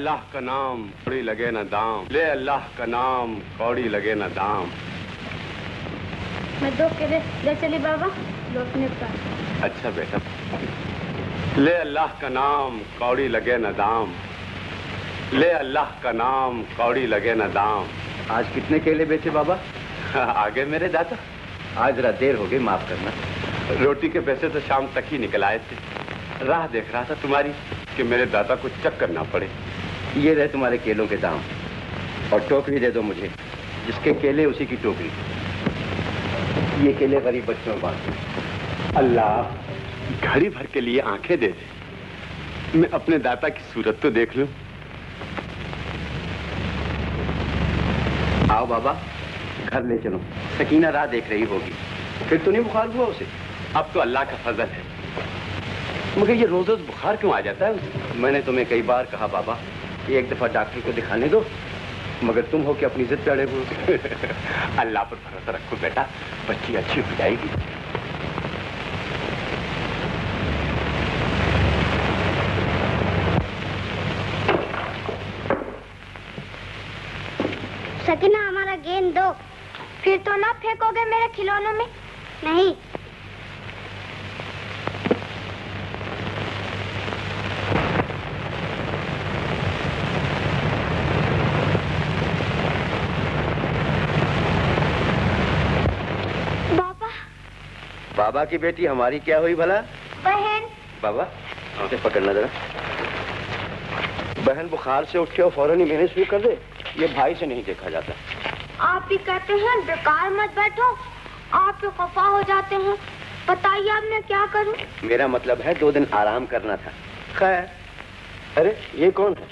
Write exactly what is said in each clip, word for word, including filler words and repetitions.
अल्लाह का नाम कौड़ी लगे ना दाम, ले अल्लाह का नाम कौड़ी लगे ना दाम। मैं दो केले ले चली बाबा लौटने पर। अच्छा बेटा, ले अल्लाह का नाम कौड़ी लगे ना दाम, ले अल्लाह का नाम कौड़ी लगे ना दाम। आज कितने केले बेचे बाबा? आगे मेरे दादा। आज जरा देर हो गई, माफ करना। रोटी के पैसे तो शाम तक ही निकल आए थे। राह देख रहा था तुम्हारी कि मेरे दादा को चक्कर ना पड़े। ये रहे तुम्हारे केलों के दाम, और टोकरी दे दो मुझे, जिसके केले उसी की टोकरी। ये केले गरीब बच्चों में बांटो। अल्लाह घड़ी भर के लिए आंखें दे दे, मैं अपने दादा की सूरत तो देख लूं। आओ बाबा, घर ले चलो। सकीना राह देख रही होगी। फिर तो नहीं बुखार हुआ उसे? अब तो अल्लाह का फजल है, मगर ये रोज रोज बुखार क्यों आ जाता है उसे? मैंने तुम्हें कई बार कहा बाबा, एक दफा डॉक्टर को दिखाने दो, मगर तुम हो कि अपनी जिद पे अड़े हुए। अल्लाह पर भरोसा रखो बेटा, बच्ची अच्छी हो जाएगी। सकीना हमारा गेंद दो। फिर तो ना फेंकोगे मेरे खिलौनों में? नहीं। बाबा। बाबा की बेटी हमारी क्या हुई भला? बहन। बाबा उसे पकड़ना जरा। बहन बुखार से उठ के और फौरन ही मैंने शुरू कर दे, ये भाई से नहीं देखा जाता। आप भी कहते हैं बेकार मत बैठो, आप भी खफा हो जाते हैं। बताइए अब मैं क्या करूं? मेरा मतलब है दो दिन आराम करना था। खैर, अरे ये कौन है?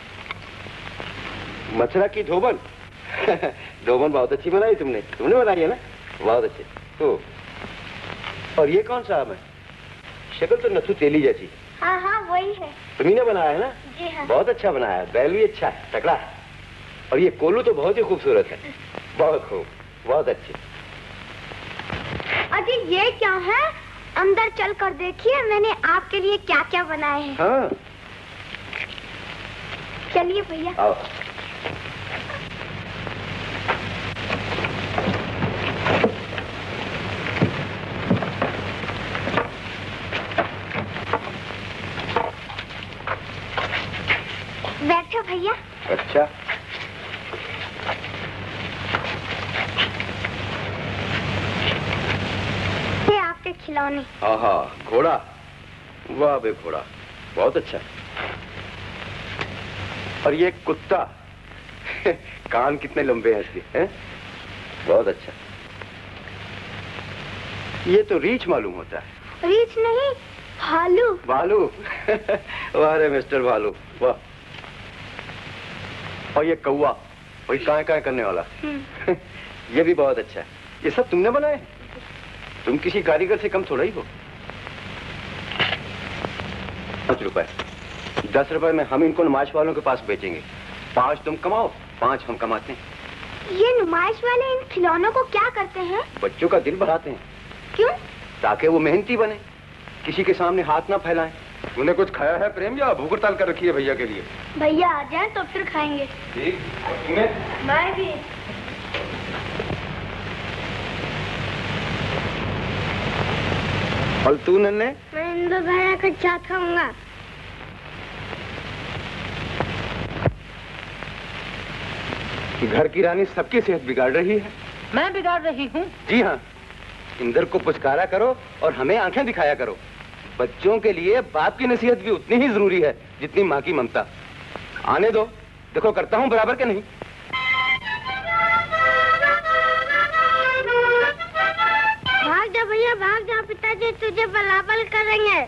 मथुरा की धोबन। धोबन बहुत अच्छी बनाई तुमने। तुमने बनाई है ना? बहुत अच्छी। तो और ये कौन साहब है? शक्ल तो नथु तेली जैसी। हाँ हाँ वही है। तुम्ही ने बनाया है ना? जी हाँ। बहुत अच्छा बनाया है। बैल भी अच्छा है, तगड़ा है। और ये कोलू तो बहुत ही खूबसूरत है। बहुत खूब, बहुत अच्छी। अजी ये क्या है? अंदर चल कर देखिए मैंने आपके लिए क्या क्या बनाए हैं। हाँ चलिए भैया। आओ। बैठो भैया। अच्छा ये आपके खिलौने। हाँ हाँ, घोड़ा। वाह बे घोड़ा, बहुत अच्छा। और ये कुत्ता। कान कितने लंबे हैं इसके, हैं? बहुत अच्छा। ये तो रीछ मालूम होता है। रीछ नहीं, भालू। भालू। वाह रे मिस्टर भालू, वाह। और ये कौवा, वही काए काए करने वाला। ये भी बहुत अच्छा है। ये सब तुमने बनाए? तुम किसी कारीगर से कम थोड़ा ही हो। पांच रुपए दस रुपए में हम इनको नुमाइश वालों के पास बेचेंगे। पांच तुम कमाओ, पांच हम कमाते हैं। ये नुमाइश वाले इन खिलौनों को क्या करते हैं? बच्चों का दिल बढ़ाते हैं। क्यों? ताकि वो मेहनती बने, किसी के सामने हाथ ना फैलाएं। तूने कुछ खाया है प्रेम, या भूख हड़ताल कर रखी है भैया के लिए? भैया आ जाए तो फिर खाएंगे। ठीक। और तुम्हें? मैं भी। और तू नन्हे? मैं इंदो भैया का चाट खाऊंगा। घर की रानी सबकी सेहत बिगाड़ रही है। मैं बिगाड़ रही हूँ? जी हाँ। इंदर को पुचकारा करो और हमें आंखें दिखाया करो। बच्चों के लिए बाप की नसीहत भी उतनी ही जरूरी है जितनी माँ की ममता। आने दो, देखो करता हूँ बराबर के नहीं। भाग जा भैया, भाग जा, पिताजी तुझे बलाबल करेंगे।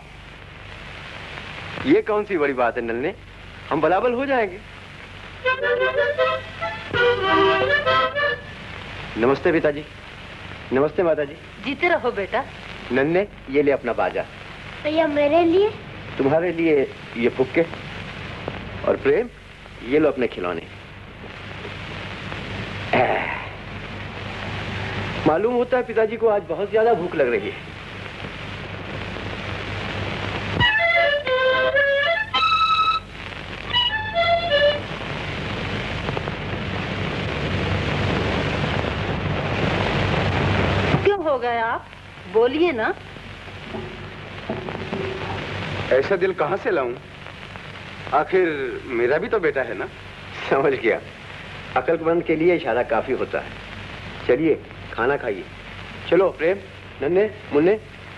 ये कौन सी बड़ी बात है नन्हे, हम बलाबल हो जाएंगे। नमस्ते पिताजी। नमस्ते माताजी। जीते रहो बेटा। नन्हे ये ले अपना बाजा। भैया मेरे लिए? तुम्हारे लिए ये फुक्के, और प्रेम ये लो अपने खिलौने। मालूम होता है पिताजी को आज बहुत ज्यादा भूख लग रही है। गए आप? बोलिए ना। ऐसा दिल कहाँ से लाऊं? आखिर मेरा भी तो बेटा है ना। समझ गया, अक्लमंद के लिए इशारा काफी होता है। चलिए खाना खाइए। चलो प्रेम, नन्हे, मुन्ने।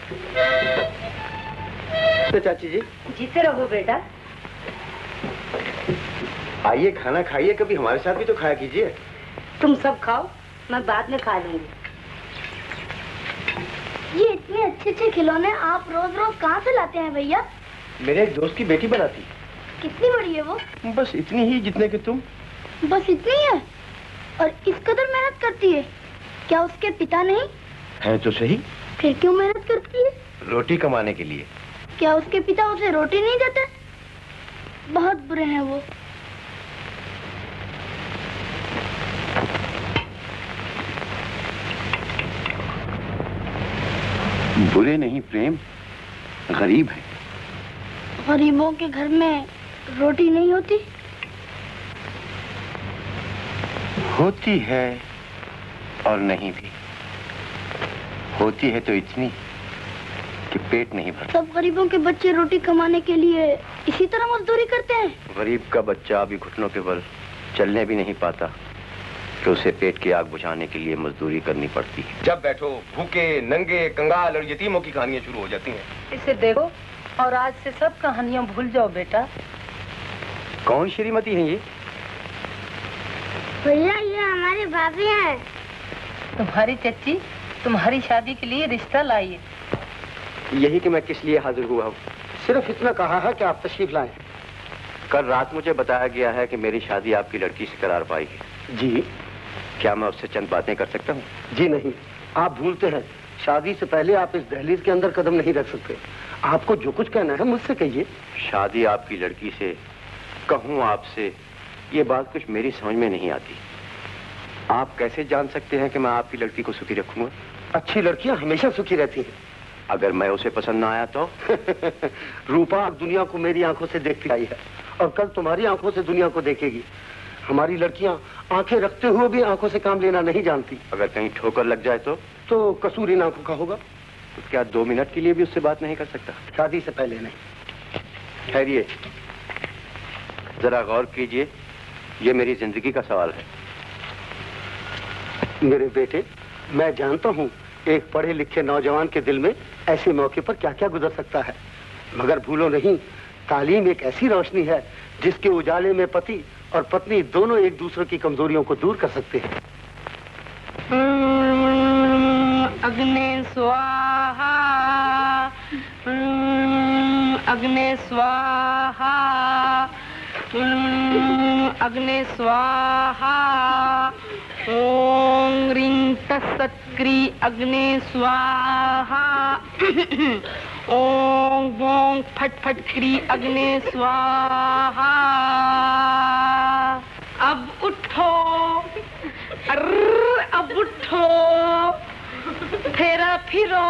तो चाची जी जीते रहो बेटा। आइए खाना खाइए, कभी हमारे साथ भी तो खाया कीजिए। तुम सब खाओ, मैं बाद में खा लूंगी। ये इतने अच्छे अच्छे खिलौने आप रोज रोज कहाँ से लाते हैं भैया? मेरे एक दोस्त की बेटी बनाती। कितनी बड़ी है वो? बस इतनी ही जितने कि तुम। बस इतनी है? और इस कदर मेहनत करती है? क्या उसके पिता नहीं है? तो सही। फिर क्यों मेहनत करती है? रोटी कमाने के लिए। क्या उसके पिता उसे रोटी नहीं देते? बहुत बुरे हैं वो। बुरे नहीं प्रेम, गरीब है। गरीबों के घर में रोटी नहीं होती? होती है और नहीं भी। होती है तो इतनी कि पेट नहीं भरता। सब गरीबों के बच्चे रोटी कमाने के लिए इसी तरह मजदूरी करते हैं? गरीब का बच्चा अभी घुटनों के बल चलने भी नहीं पाता कि उसे पेट की आग बुझाने के लिए मजदूरी करनी पड़ती है। जब बैठो भूखे, नंगे, कंगाल और यतीमों की कहानियां शुरू हो जाती हैं। इसे देखो और आज से सब कहानियां भूल जाओ बेटा। कौन श्रीमती हैं ये? भैया ये हमारी भाभी है। तुम्हारी चच्ची तुम्हारी शादी के लिए रिश्ता लाई है। यही कि मैं किस लिए हाजिर हुआ हूँ। सिर्फ इतना कहा है कि आप तशरीफ लाएं। कल रात मुझे बताया गया है कि मेरी शादी आपकी लड़की से करार पाई है। जी। क्या मैं उससे चंद बातें कर सकता हूँ? जी नहीं, आप भूलते हैं, शादी से पहले आप इस दहलीज के अंदर कदम नहीं रख सकते। आपको जो कुछ कहना है मुझसे कहिए। शादी आपकी लड़की से कहूँ आपसे, ये बात कुछ मेरी समझ में नहीं आती। आप कैसे जान सकते हैं कि मैं आपकी लड़की को सुखी रखूंगा? अच्छी लड़कियां हमेशा सुखी रहती हैं। अगर मैं उसे पसंद ना आया तो? रूपा दुनिया को मेरी आंखों से देखती आई है और कल तुम्हारी आंखों से दुनिया को देखेगी। हमारी लड़कियां आंखें रखते हुए भी आंखों से काम लेना नहीं जानती। अगर कहीं ठोकर लग जाए तो तो कसूर इन आंखों का होगा। तो क्या दो मिनट के लिए भी उससे बात नहीं कर सकता? शादी से पहले नहीं। ठहरिए, जरा गौर कीजिए, ये मेरी जिंदगी का सवाल है। मेरे बेटे, मैं जानता हूँ एक पढ़े लिखे नौजवान के दिल में ऐसे मौके पर क्या क्या गुजर सकता है, मगर भूलो नहीं, तालीम एक ऐसी रोशनी है जिसके उजाले में पति और पत्नी दोनों एक दूसरे की कमजोरियों को दूर कर सकते हैं। अग्ने स्वाहा, अग्ने स्वाहा, अग्ने स्वाहा, ओम ह्रीं तत्सत्क्री अग्ने स्वाहा, ओम वों फट फट क्री अग्ने स्वाहा। अब उठो, अर्र अब उठो, फेरा फिरो,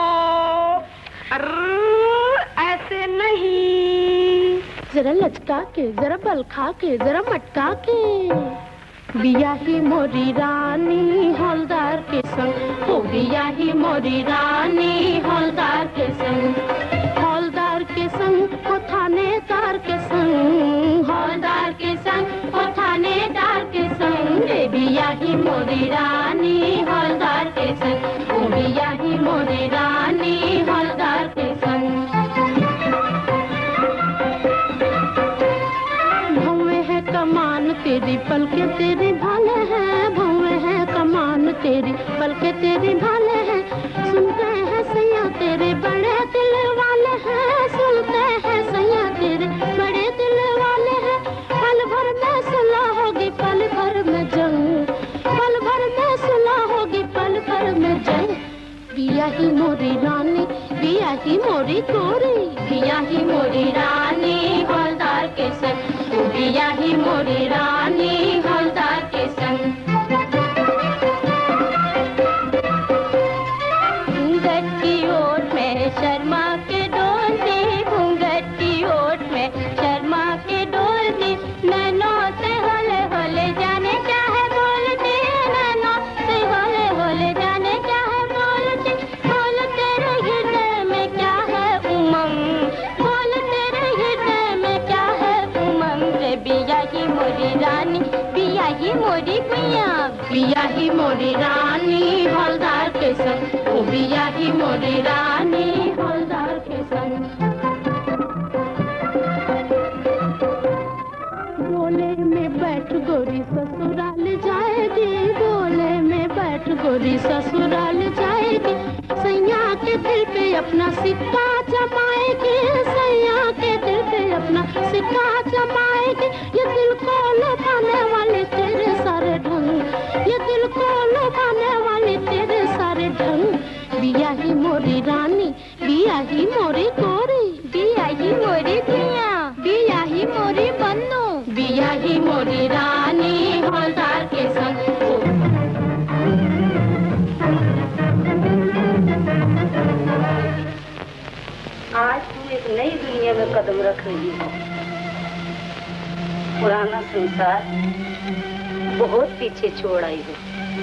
अर्र ऐसे नहीं, जरा लचका के, जरा बल खा के, जरा मटका के। बियाही मोरी रानी हौलदार के संग, हो बियाही मोरी रानी हौलदार के संग, हौलदार के संग हो थानेदार के संग, हौलदार के संग हो थानेदार के संग। बियाही मोरी रानी हौलदार के संग, हो बियाही मोरी रानी हौलदार के संग। कमान तेरी पलके तेरी भाले हैं, भौवे है कमान तेरी पलके तेरी भाले हैं। सुनते हैं सैया तेरे बड़े दिल वाले हैं, सुनते हैं सैया तेरे बड़े दिल वाले हैं। पल भर में सुलह होगी पल भर में जंग, पल भर में सुलह होगी पल भर में जंग। बियाही मोरी रानी, बियाही मोरी गोरी, बियाही मोरी रानी हौलदार के संग, बियाही मोरी रानी हौलदार के संग। घूंघट की ओट में शर्मा के डोलती, घूंघट की ओट में शर्मा के डोलती। नैनों से होले होले जाने क्या है बोलती, नैनों से होले होले जाने क्या है बोलती। मोरी गुइया, बिया ही मोरी रानी हौलदार के संग, ओ बिया ही मोरी रानी हौलदार के संग। गोले में बैठ गोरी ससुराल जाएगी, गोले में बैठ गोरी ससुराल जाएगी, सैया के दिल पे अपना सिक्का जमाएगी, सैया के दिल पे अपना सिक्का जमाएगी। ये दिल को लुभाने वाले तेरे सारे ढंग, ये दिल को लुभाने वाले तेरे सारे ढंग, बिया ही मोरी रानी, बिया ही मोरी गोरी, बिया ही मोरी दुनिया, बिया ही मोरी बन्नू, बिया ही मोरी रानी हौलदार के संग। आज तू एक नई दुनिया में कदम रख रही हो। पुराना संसार बहुत पीछे छोड़ आई हो।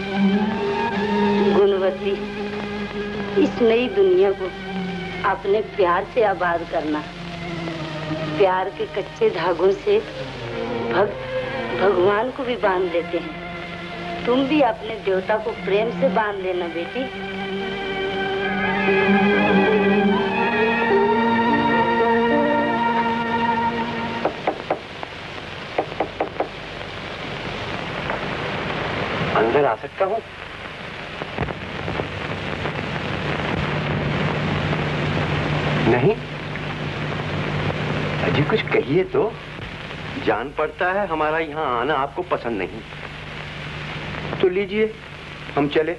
गुणवती, इस नई दुनिया को अपने प्यार से आबाद करना। प्यार के कच्चे धागों से भग, भगवान को भी बांध लेते हैं। तुम भी अपने देवता को प्रेम से बांध लेना बेटी। अंदर आ सकता हूँ? नहीं? अजी कुछ कहिए तो। जान पड़ता है हमारा यहाँ आना आपको पसंद नहीं। तो लीजिए, हम चले।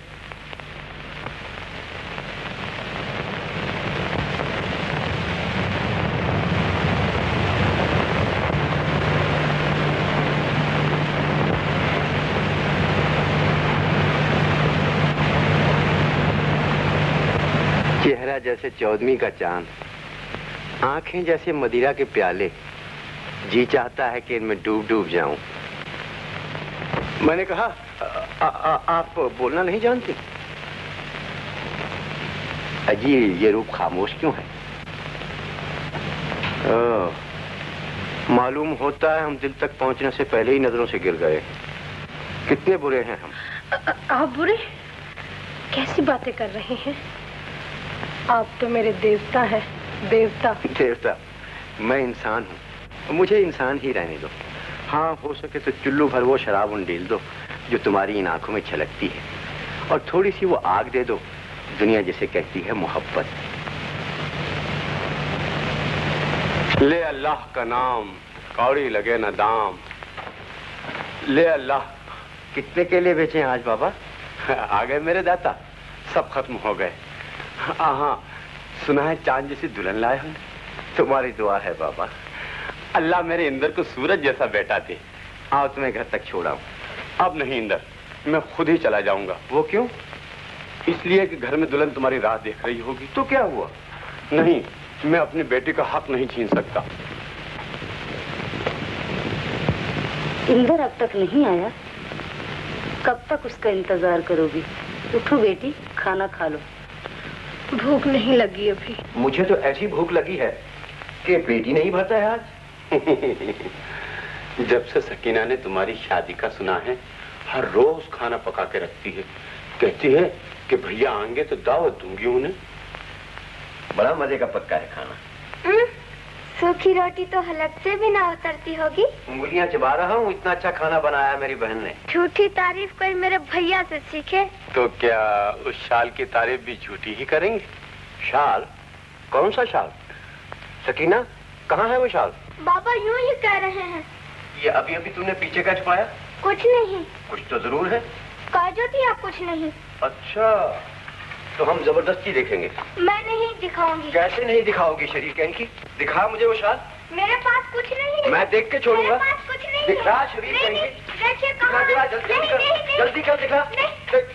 चेहरा जैसे चौदहवीं का चांद, आंखें जैसे मदिरा के प्याले, जी चाहता है कि इनमें डूब डूब जाऊं। मैंने कहा आ, आ, आप बोलना नहीं जानती? अजी ये रूप खामोश क्यों है? मालूम होता है हम दिल तक पहुंचने से पहले ही नजरों से गिर गए। कितने बुरे हैं हम। आ, आप बुरे? कैसी बातें कर रहे हैं? आप तो मेरे देवता हैं, देवता। देवता? मैं इंसान हूँ, मुझे इंसान ही रहने दो। हाँ, हो सके तो चुल्लू भर वो शराब उंडेल दो जो तुम्हारी इन आंखों में छलकती है, और थोड़ी सी वो आग दे दो दुनिया जिसे कहती है मोहब्बत। ले अल्लाह का नाम, कौड़ी लगे न दाम। ले अल्लाह। कितने केले बेचे आज बाबा? आ गए मेरे दाता, सब खत्म हो गए। हाँ, सुना है चांद जैसी दुल्हन लाए हो। तुम्हारी दुआ है बाबा। अल्लाह मेरे इंदर को सूरज जैसा बेटा दे। आओ तुम्हें घर तक छोड़ाऊं। अब नहीं इंदर, मैं खुद ही चला जाऊंगा। वो क्यों? इसलिए कि घर में दुल्हन तुम्हारी राह देख रही होगी। तो क्या हुआ? नहीं, मैं अपनी बेटी का हक नहीं छीन सकता। इंदर अब तक नहीं आया? कब तक उसका इंतजार करोगी? उठो बेटी, खाना खा लो। भूख नहीं लगी अभी। मुझे तो ऐसी भूख लगी है कि पेट ही नहीं भरता है आज। जब से सकीना ने तुम्हारी शादी का सुना है, हर रोज खाना पका के रखती है। कहती है कि भैया आएंगे तो दावत दूंगी उन्हें। बड़ा मजे का पक्का है खाना। सूखी रोटी तो हलक से भी ना उतरती होगी। उंगलियां चबा रहा हूँ, इतना अच्छा खाना बनाया मेरी बहन ने। झूठी तारीफ कोई मेरे भैया से सीखे। तो क्या उस शाल की तारीफ भी झूठी ही करेंगे? शाल? कौन सा शाल? सकीना, कहाँ है वो शाल? बाबा यूं ही कह रहे हैं। ये अभी अभी तुमने पीछे का छुपाया? कुछ नहीं। कुछ तो जरूर है। काजू दिया कुछ नहीं। अच्छा, तो हम जबरदस्ती देखेंगे। मैं नहीं दिखाऊंगी। कैसे नहीं दिखाओगी शरीर कहीं की? दिखा मुझे वो शाल। मेरे पास कुछ नहीं है। मैं देख के छोड़ूंगा। मेरे पास कुछ नहीं दिखा है। शरीर नहीं, कहीं नहीं, की। देखिए दिखा, कहाँ दिखा, है? जल्दी नहीं, कर, नहीं, नहीं, जल्दी कर, दिखा। नहीं।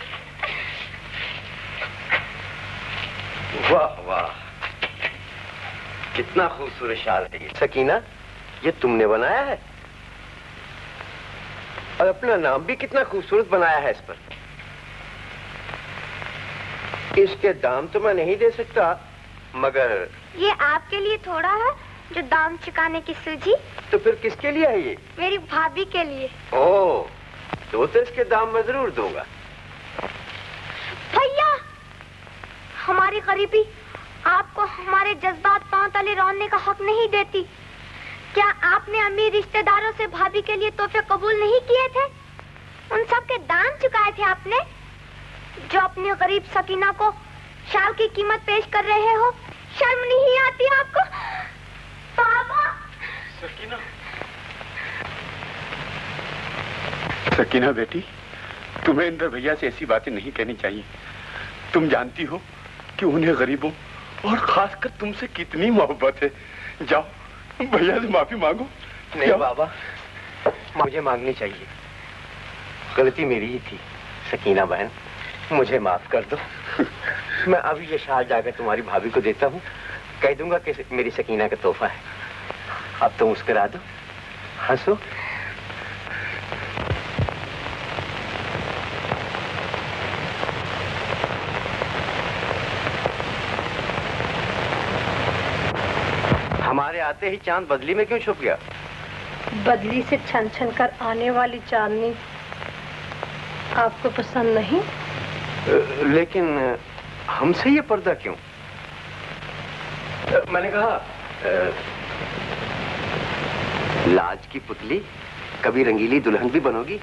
वाह वाह, कितना खूबसूरत शाल है ये। सकीना, ये तुमने बनाया है? और अपना नाम भी कितना खूबसूरत बनाया है इस पर। इसके दाम तो मैं नहीं दे सकता, मगर ये आपके लिए थोड़ा है जो दाम चुकाने की सूझी। तो फिर किसके लिए है ये? मेरी भाभी के लिए। ओह, तो दो तो इसके दाम मैं जरूर दूंगा। भैया, हमारी गरीबी आपको हमारे जज्बात पांव तले रौंदने का हक नहीं देती। क्या आपने अमीर रिश्तेदारों से भाभी के लिए तोहफे कबूल नहीं किए थे? उन सब के दाम चुकाए थे आपने, जो अपनी गरीब सकीना को शाल की कीमत पेश कर रहे हो। शर्म नहीं आती आपको? पापा। सकीना, सकीना बेटी, तुम्हें इंदर भैया से ऐसी बातें नहीं कहनी चाहिए। तुम जानती हो कि उन्हें गरीबों और खासकर तुमसे कितनी मोहब्बत है। जाओ भैया से माफी मांगो। नहीं बाबा, मुझे मांगनी चाहिए। गलती मेरी ही थी। सकीना बहन, मुझे माफ कर दो। मैं अभी ये शाल जाकर तुम्हारी भाभी को देता हूँ, कह दूंगा कि मेरी सकीना का तोहफा है। अब तो मुस्कुरा दो, हंसो। हमारे आते ही चांद बदली में क्यों छुप गया? बदली से छन छन कर आने वाली चांदनी आपको पसंद नहीं? लेकिन हमसे ये पर्दा क्यों? मैंने कहा लाज की पुतली कभी रंगीली दुल्हन भी बनोगी?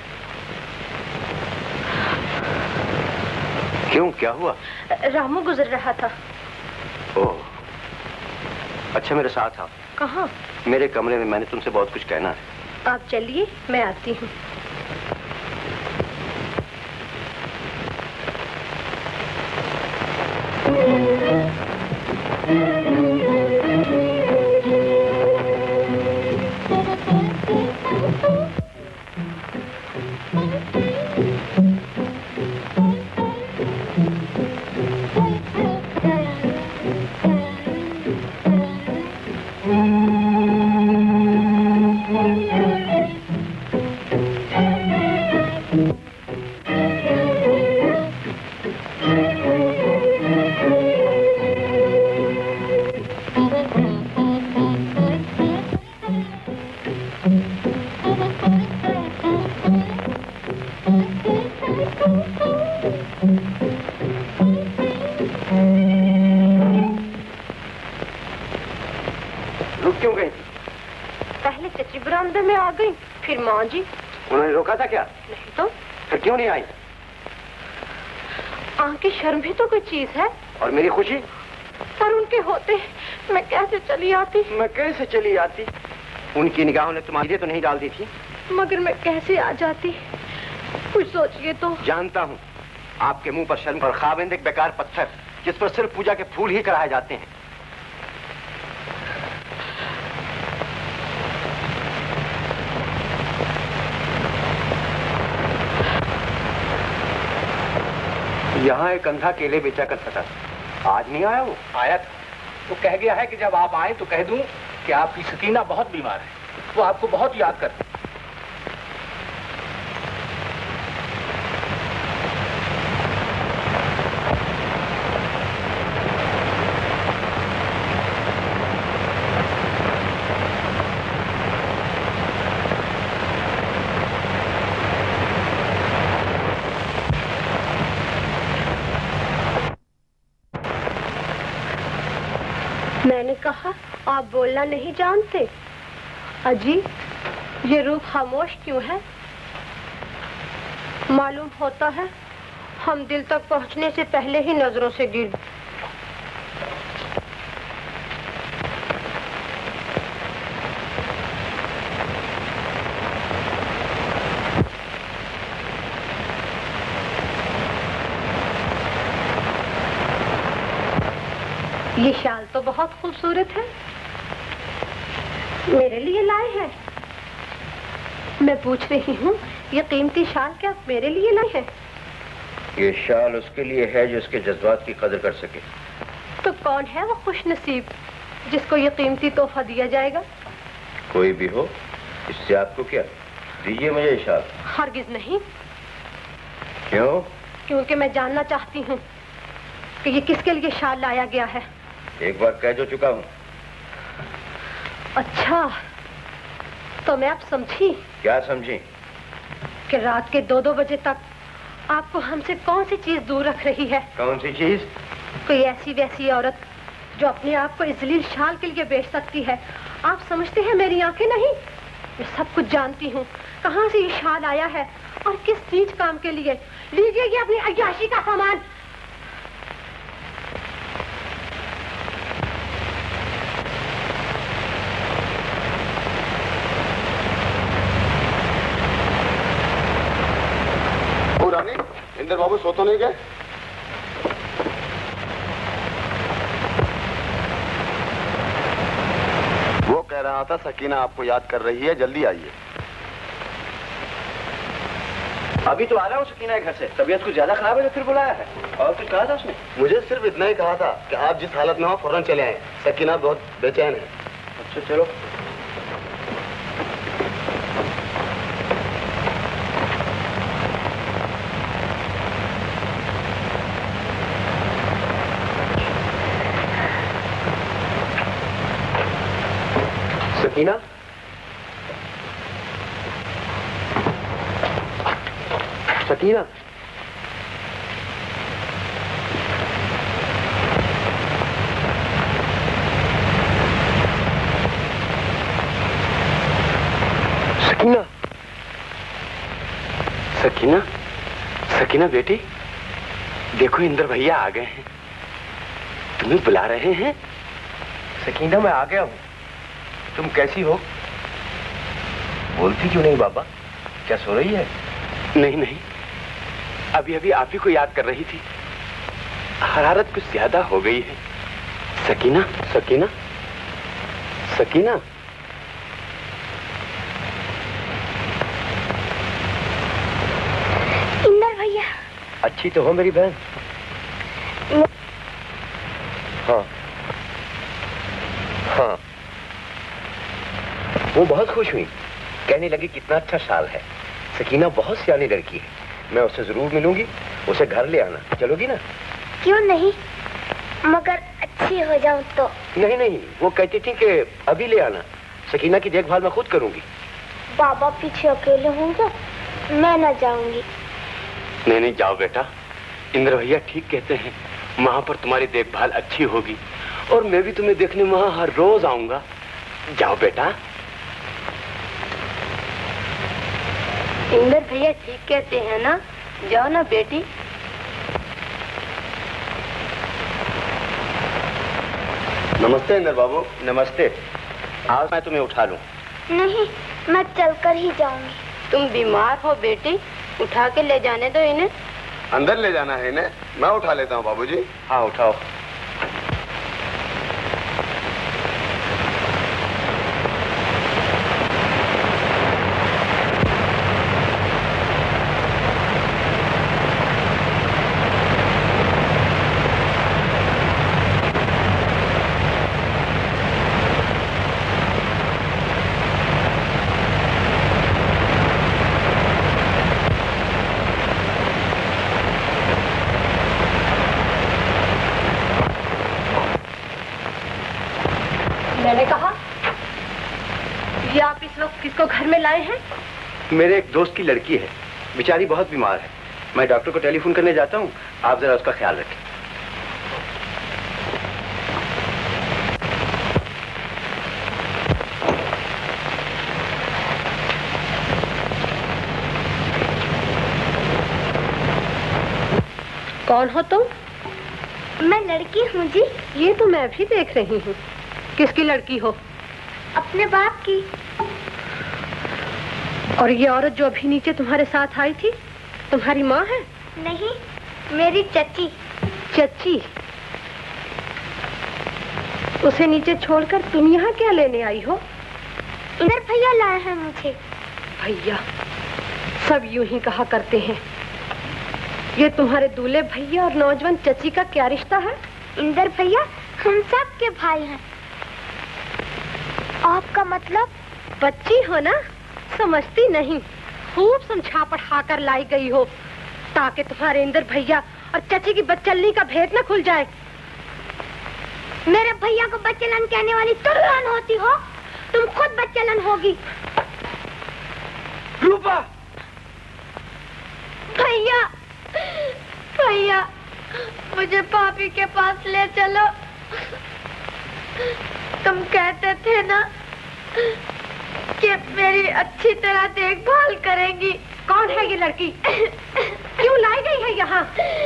क्यों, क्या हुआ? रामू गुजर रहा था। ओह, अच्छा मेरे साथ आओ। कहाँ? मेरे कमरे में, मैंने तुमसे बहुत कुछ कहना है। आप चलिए, मैं आती हूँ। जी, उन्होंने रोका था क्या? नहीं तो। फिर क्यों नहीं आई? आंखें शर्म भी तो कोई चीज है। और मेरी खुशी? पर उनके होते मैं कैसे चली आती? मैं कैसे चली आती? उनकी निगाहों ने तुम्हारी तो नहीं डाल दी थी। मगर मैं कैसे आ जाती? कुछ सोचिए तो। जानता हूँ, आपके मुंह पर शर्म और खाविंद एक बेकार पत्थर, जिस पर सिर्फ पूजा के फूल ही चढ़ाए जाते हैं। यहाँ एक अंधा केले बेचा करता था, आज नहीं आया वो? आया था, तो कह गया है कि जब आप आए तो कह दूं कि आपकी सकीना बहुत बीमार है, वो आपको बहुत याद करती है। मैंने कहा आप बोलना नहीं जानते। अजी, ये रूह खामोश क्यों है? मालूम होता है हम दिल तक पहुंचने से पहले ही नजरों से गिर। ये शाल तो बहुत खूबसूरत है, मेरे लिए लाए हैं। मैं पूछ रही हूँ, ये कीमती शाल क्या मेरे लिए लाए हैं? ये शाल उसके लिए है जो उसके जज्बात की कदर कर सके। तो कौन है वो खुशनसीब जिसको ये कीमती तोहफा दिया जाएगा? कोई भी हो, इससे आपको क्या? दीजिए मुझे ये शाल। हरगिज नहीं। क्यों? क्योंकि मैं जानना चाहती हूँ कि ये किसके लिए शाल लाया गया है। एक बार कह जो चुका हूँ। अच्छा, तो मैं अब समझी। क्या समझी? कि रात के दो दो बजे तक आपको हमसे कौन सी चीज दूर रख रही है? कौन सी चीज? कोई ऐसी वैसी औरत जो अपने आप को इस जलील शाल के लिए बेच सकती है। आप समझते हैं मेरी आंखें नहीं? मैं सब कुछ जानती हूँ, कहाँ से ये शाल आया है और किस चीज काम के लिए। लीजिए ये अपनी अय्याशी का सामान। ओ रानी, इंदर बाबू सो तो नहीं गए? वो कह रहा था सकीना आपको याद कर रही है, जल्दी आइए। अभी तो आ रहा हूँ सकीना के घर से। तबीयत कुछ ज्यादा खराब है तो फिर बुलाया है। और कुछ कहा था उसने? मुझे सिर्फ इतना ही कहा था कि आप जिस हालत में हो फौरन चले आए, सकीना बहुत बेचैन है। अच्छा चलो। सकीना, सकीना, सकीना, सकीना, सकीना बेटी, देखो इंदर भैया आ गए हैं, तुम्हें बुला रहे हैं। सकीना मैं आ गया हूँ। तुम कैसी हो? बोलती क्यों नहीं बाबा? क्या सो रही है? नहीं नहीं, अभी अभी आप ही को याद कर रही थी। हरारत कुछ ज्यादा हो गई है। सकीना, सकीना, सकीना। इंदर भैया। अच्छी तो हो मेरी बहन? हाँ हाँ। वो बहुत खुश हुई, कहने लगी कितना अच्छा शाल है। सकीना बहुत सियानी लड़की है, मैं उससे जरूर मिलूंगी। उसे घर ले आना, चलोगी ना? क्यों नहीं, मगर अच्छी हो जाऊं तो। नहीं नहीं, वो कहती थी कि अभी ले आना। सकीना की देखभाल मैं खुद करूंगी। बाबा पीछे अकेले होंगे, मैं न जाऊंगी। नहीं नहीं, जाओ बेटा, इंद्र भैया ठीक कहते हैं, वहां पर तुम्हारी देखभाल अच्छी होगी और मैं भी तुम्हें देखने वहां हर रोज आऊंगा। जाओ बेटा। इंदर भैया ठीक कहते हैं ना, जाओ ना बेटी। नमस्ते इंदर बाबू। नमस्ते। आज मैं तुम्हें उठा लूं? नहीं, मैं चलकर ही जाऊंगी। तुम बीमार हो बेटी, उठा के ले जाने दो इन्हें। अंदर ले जाना है इन्हें? मैं उठा लेता हूँ बाबूजी। हाँ उठाओ। मैंने कहा ये आप इस वक्त किसको घर में लाए हैं? मेरे एक दोस्त की लड़की है, बेचारी बहुत बीमार है। मैं डॉक्टर को टेलीफोन करने जाता हूँ, आप जरा उसका ख्याल रखें। कौन हो तुम? मैं लड़की हूँ जी। ये तो मैं भी देख रही हूँ। किसकी लड़की हो? अपने बाप की। और ये औरत जो अभी नीचे तुम्हारे साथ आई थी, तुम्हारी माँ है? नहीं, मेरी चची। चची? उसे नीचे छोड़कर तुम यहाँ क्या लेने आई हो? इंदर भैया लाए हैं मुझे। भैया? सब यूं ही कहा करते हैं। ये तुम्हारे दूल्हे भैया और नौजवान चची का क्या रिश्ता है? इंदर भैया हम सब के भाई हैं। आपका मतलब? बच्ची हो ना, समझती नहीं। खूब समझा पढ़ा कर लाई गई हो ताकि तुम्हारे इंदर भैया और चची की बच्चलनी का भेद न खुल जाए। मेरे भैया को बच्चलन कहने वाली तुम होती हो, तुम खुद बच्चलन होगी। रूपा, भैया, भैया, मुझे भाभी के पास ले चलो। तुम कहते थे ना कि मेरी अच्छी तरह देखभाल करेंगी। कौन है ये लड़की? क्यों लाई गई है यहाँ?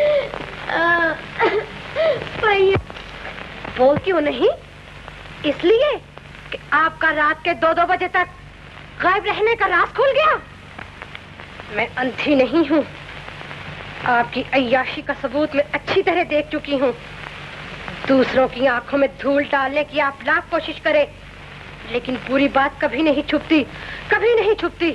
भैया, बोल क्यों नहीं? इसलिए कि आपका रात के दो दो बजे तक गायब रहने का राज खुल गया। मैं अंधी नहीं हूँ, आपकी अय्याशी का सबूत मैं अच्छी तरह देख चुकी हूँ। दूसरों की आंखों में धूल डालने की आप लाख कोशिश करें, लेकिन पूरी बात कभी नहीं छुपती, कभी नहीं छुपती।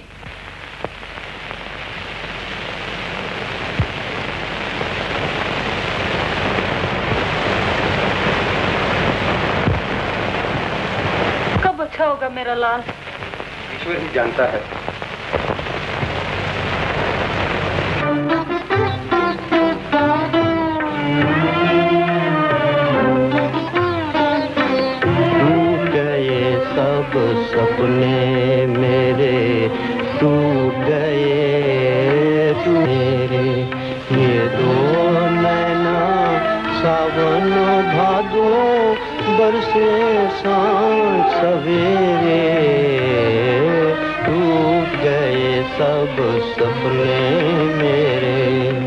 कब अच्छा होगा मेरा लाल? ईश्वर ही जानता है। सपने मेरे टूट गए, मेरे ये दो नैना सावन भादो बरसे सांझ सवेरे, टूट गए सब सपने मेरे।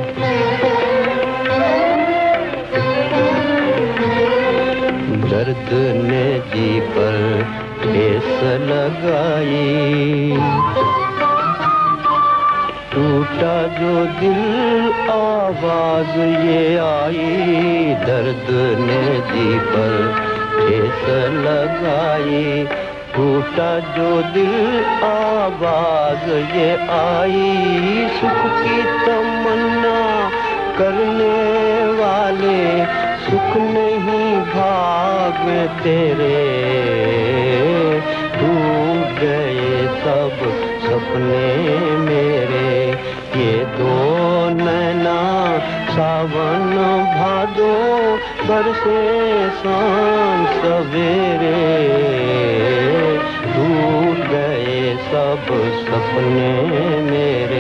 दर्द ने जी पर ठेस लगाई, टूटा जो दिल आवाज ये आई, दर्द ने जी पर ठेस लगाई, टूटा जो दिल आवाज ये आई। सुख की तमन्ना करने वाले सुख नहीं भाग तेरे, टूट गए सब सपने मेरे। ये दो नैना सावन भादो बरसे सांझ सवेरे, टूट गए सब सपने मेरे।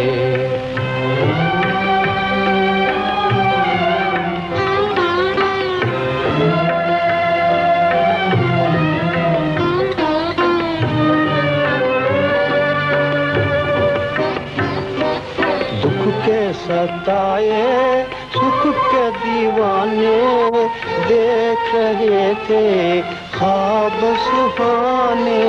सताए सुख के दीवाने देख रहे थे ख्वाब सुहाने,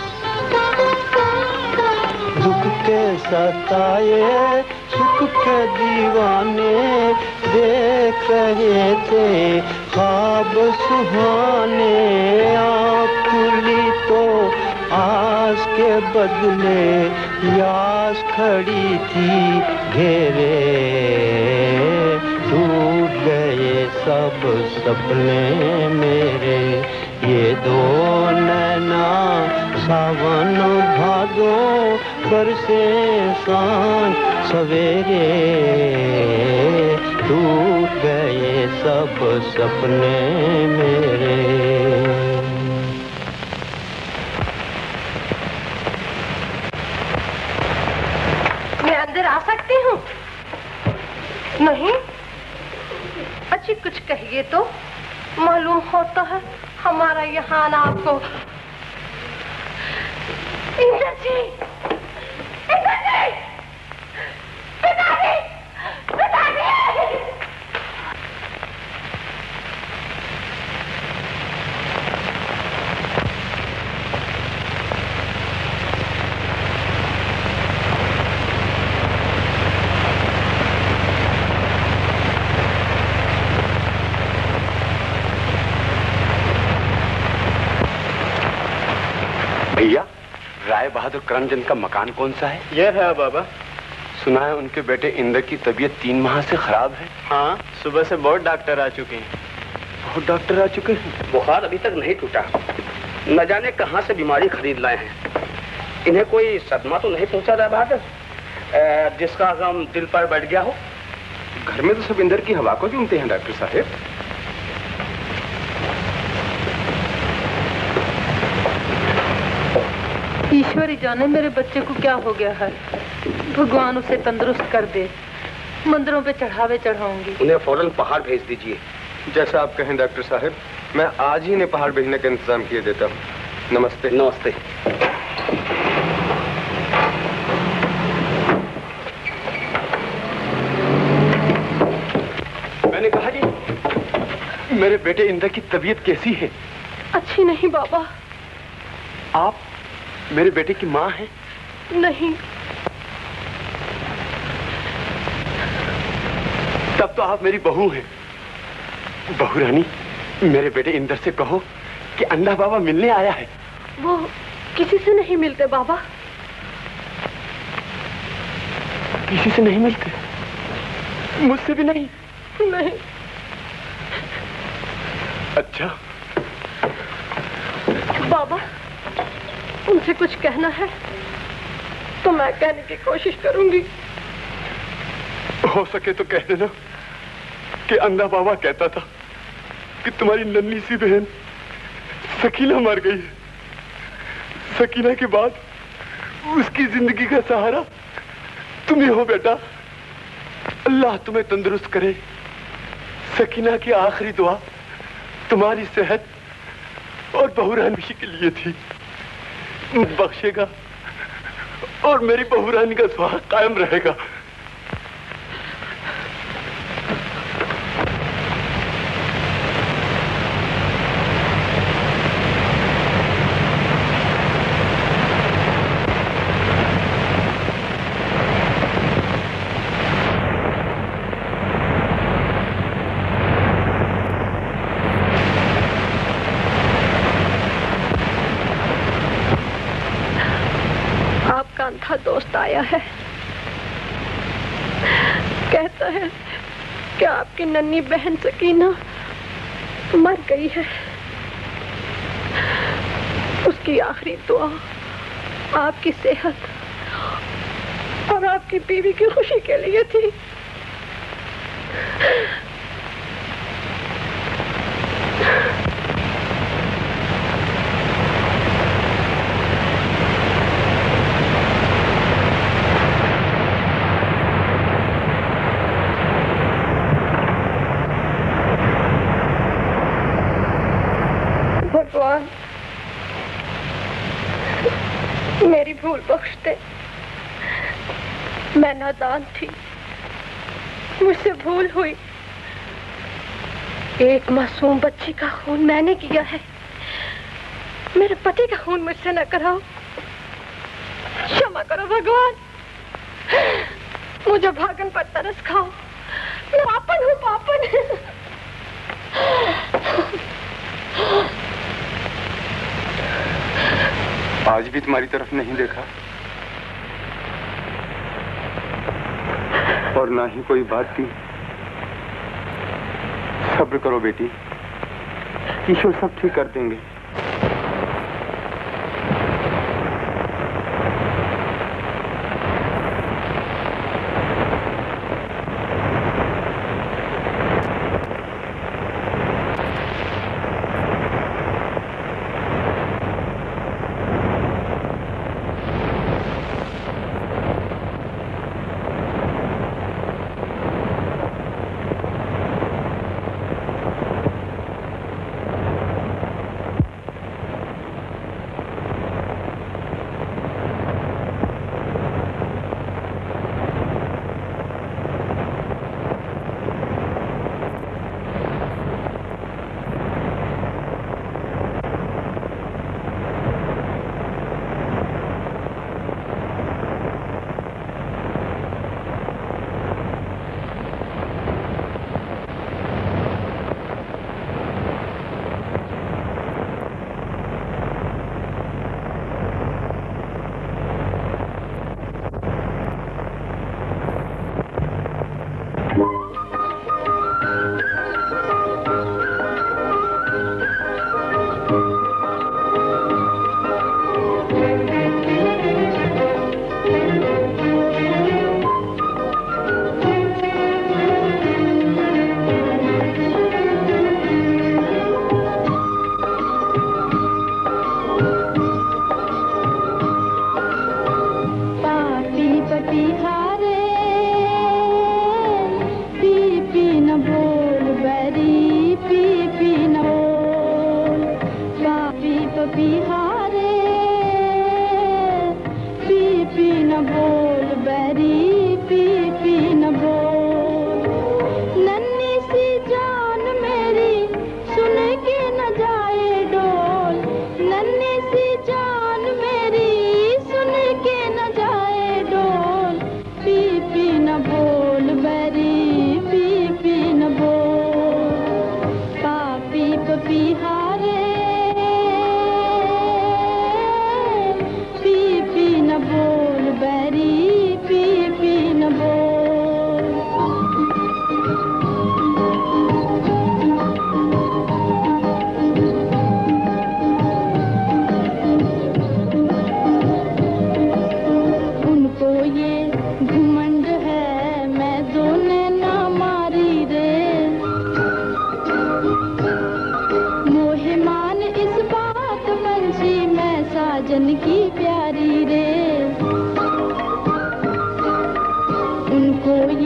दुख के सताए सुख के दीवाने देख रहे थे ख्वाब सुहाने। आँख खुली तो आस के बदले यास खड़ी थी घेरे, टूट गए सब सपने मेरे। ये दो नैना सावन भादो बरसे सांझ सवेरे, टूट गए सब सपने मेरे। आ सकती हूँ? नहीं? अच्छी कुछ कहिए तो, मालूम होता है हमारा यहाँ आना आपको। इंद्र जी, इंद्र जी, पिताजी, पिताजी। भैया, राय बहादुर करमचंद का मकान कौन सा है? ये है बाबा। सुना है उनके बेटे इंद्र की तबीयत तीन माह से खराब है। हाँ, सुबह से बहुत डॉक्टर आ चुके हैं। बहुत डॉक्टर आ चुके हैं? बुखार अभी तक नहीं टूटा, न जाने कहाँ से बीमारी खरीद लाए हैं। इन्हें कोई सदमा तो नहीं पहुंचा राय बहादुर, जिसका गम दिल पर बैठ गया हो? घर में तो सब इंद्र की हवा को चूमते हैं डॉक्टर साहब। ईश्वर ही जाने मेरे बच्चे को क्या हो गया है। भगवान उसे तंदुरुस्त कर दे। मंदिरों पे चढ़ावे चढ़ाऊंगी। उन्हें फौरन पहाड़ भेज दीजिए। जैसा आप कहें डॉक्टर साहब, मैं आज ही इन्हें पहाड़ भेजने का इंतजाम किए देता हूँ। नमस्ते। नमस्ते। मैंने कहा जी, मेरे बेटे इंद्र की तबीयत कैसी है? अच्छी नहीं बाबा। आप मेरे बेटे की माँ हैं? नहीं। तब तो आप मेरी बहू हैं। बहू रानी, मेरे बेटे इंद्र से कहो कि अंधा बाबा मिलने आया है। वो किसी से नहीं मिलते बाबा। किसी से नहीं मिलते? मुझसे भी नहीं? नहीं। अच्छा बाबा, उनसे कुछ कहना है तो मैं कहने की कोशिश करूंगी। हो सके तो कह देना कि अंधा बाबा कहता था कि तुम्हारी नन्ही सी बहन सकीना मर गई है। सकीना के बाद उसकी जिंदगी का सहारा तुम ही हो बेटा। अल्लाह तुम्हें तंदुरुस्त करे। सकीना की आखिरी दुआ तुम्हारी सेहत और बहुरानी के लिए थी। बख्शेगा और मेरी बहुरानी का सुहाग कायम रहेगा। अंधा दोस्त आया है। कहता है कि आपकी नन्ही बहन सकीना मर गई है। उसकी आखिरी दुआ आपकी सेहत और आपकी बीवी की खुशी के लिए थी। भगवान मेरी भूल बख्श दे। मैं नादान थी, मुझसे भूल हुई। एक मासूम बच्ची का खून मैंने किया है। मेरे पति का खून मुझसे न कराओ। क्षमा करो भगवान। मुझे भागन पर तरस खाओ। मैं पापन हूँ, पापन। आज भी तुम्हारी तरफ नहीं देखा और ना ही कोई बात की। सब्र करो बेटी, ईश्वर सब ठीक कर देंगे।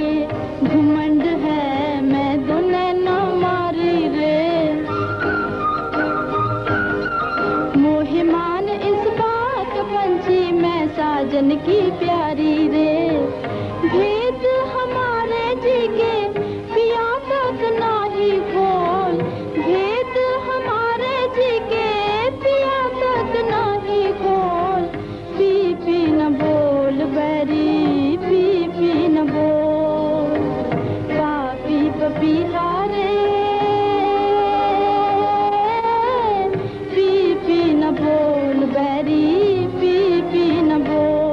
ये घुमंड है, मैं दुने न मारी रे। मोहे मान इस बात पंछी, मैं साजन की प्यारी रे। भेद हमारे जी के पिया तक नाही खोल, भेद हमारे जी के पिया तक नाही खोल। पी पी न बोल बैरी, पी पी न बोल, पापी पपीहारे। पी पी न बोल बैरी, पी पी न बोल।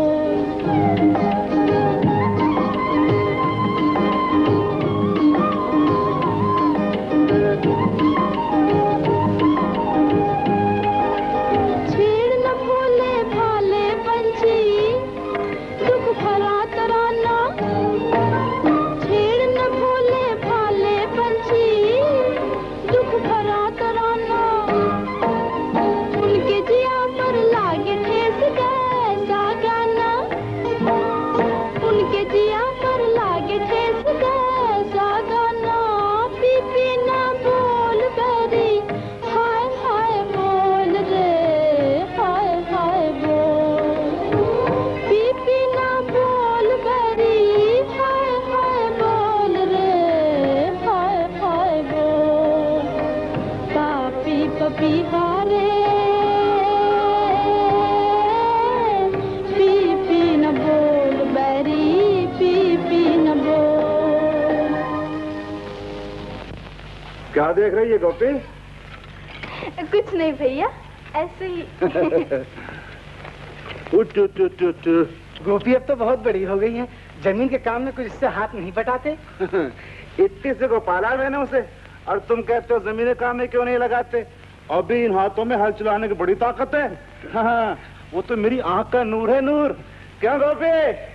छेड़ न भोले भाले पंछी, दुख भरा तराना। छेड़ न भोले भाले पंछी, दुख भरा तराना। उनके जिया पर लागे ठेस कैसा गाना, उनके जिया पर लागे ठेस कैसा गाना। पी पी न बोल बैरी, हाय हाय बोल रे, हाय हाय बोल। पी पी न बोल बैरी, हाय हाय बोल रे, हाय हाय बोल। पापी पपीहारे, पी पी न बोल बैरी, पी पी न बोल। क्या देख रही है गोपी? कुछ नहीं भैया, ऐसे ही। उठ उठ उठ उठ। गोपी अब तो बहुत बड़ी हो गई है, जमीन के काम में कुछ इससे हाथ नहीं बटाते। इतनी से गोपाला मैंने उसे, और तुम कहते हो जमीन के काम में क्यों नहीं लगाते? अभी इन हाथों में हल चलाने की बड़ी ताकत है। हाँ, वो तो मेरी आंख का नूर है, नूर। क्या गोपी?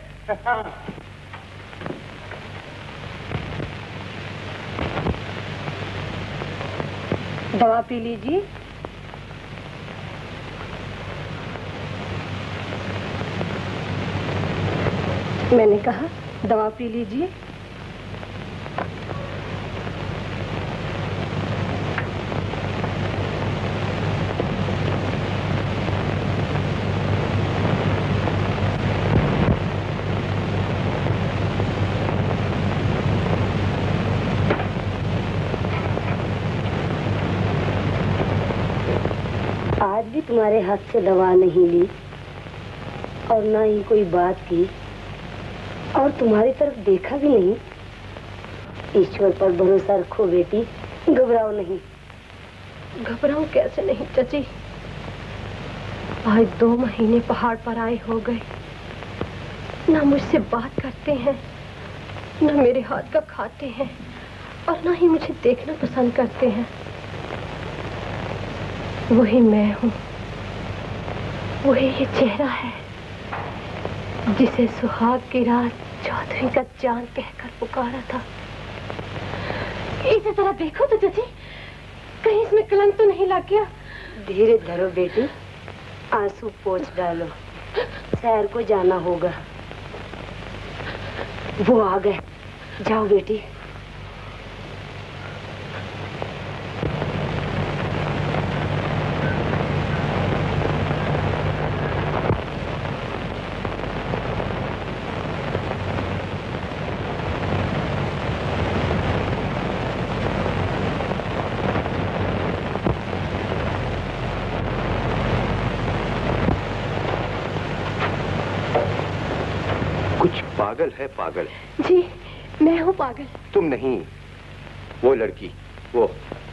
दवा पी लीजिए। मैंने कहा दवा पी लीजिए। आज भी तुम्हारे हाथ से दवा नहीं ली और ना ही कोई बात की, और तुम्हारी तरफ देखा भी नहीं। ईश्वर पर भरोसा रखो बेटी, घबराओ नहीं। घबराऊं कैसे नहीं चाची, आज दो महीने पहाड़ पर आए हो गए, ना मुझसे बात करते हैं, ना मेरे हाथ का खाते हैं, और ना ही मुझे देखना पसंद करते हैं। वही मैं हूँ, वही ये चेहरा है जिसे सुहाग की रात चौधरी का चांद कहकर पुकारा था। इसे जरा देखो तो चाची, कहीं इसमें कलंक तो नहीं लग गया? धीरे धरो बेटी, आंसू पोंछ डालो, सैर को जाना होगा। वो आ गए, जाओ बेटी। पागल है, पागल। जी, मैं हूँ पागल। तुम नहीं, वो लड़की, वो।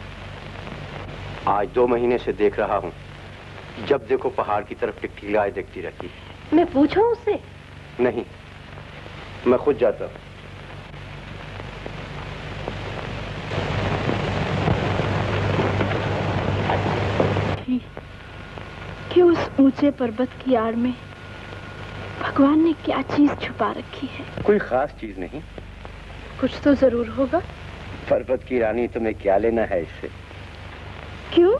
आज दो महीने से देख रहा हूँ, जब देखो पहाड़ की तरफ टिकटिकाए देखती रहती। मैं पूछूं उससे? नहीं, मैं खुद जाता हूँ। कि उस ऊंचे पर्वत की आड़ में भगवान ने क्या चीज छुपा रखी है? कोई खास चीज नहीं। कुछ तो जरूर होगा। पर्वत की रानी, तुम्हें क्या लेना है इससे? क्यों?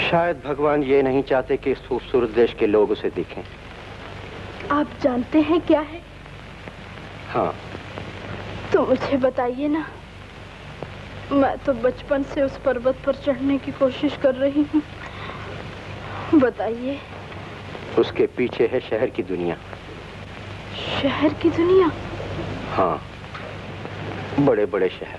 शायद भगवान ये नहीं चाहते कि इस खूबसूरत देश के लोग उसे देखें। आप जानते हैं क्या है? हाँ। तो मुझे बताइए ना। मैं तो बचपन से उस पर्वत पर चढ़ने की कोशिश कर रही हूँ। बताइए। उसके पीछे है शहर की दुनिया। शहर की दुनिया? हाँ, बड़े बड़े शहर,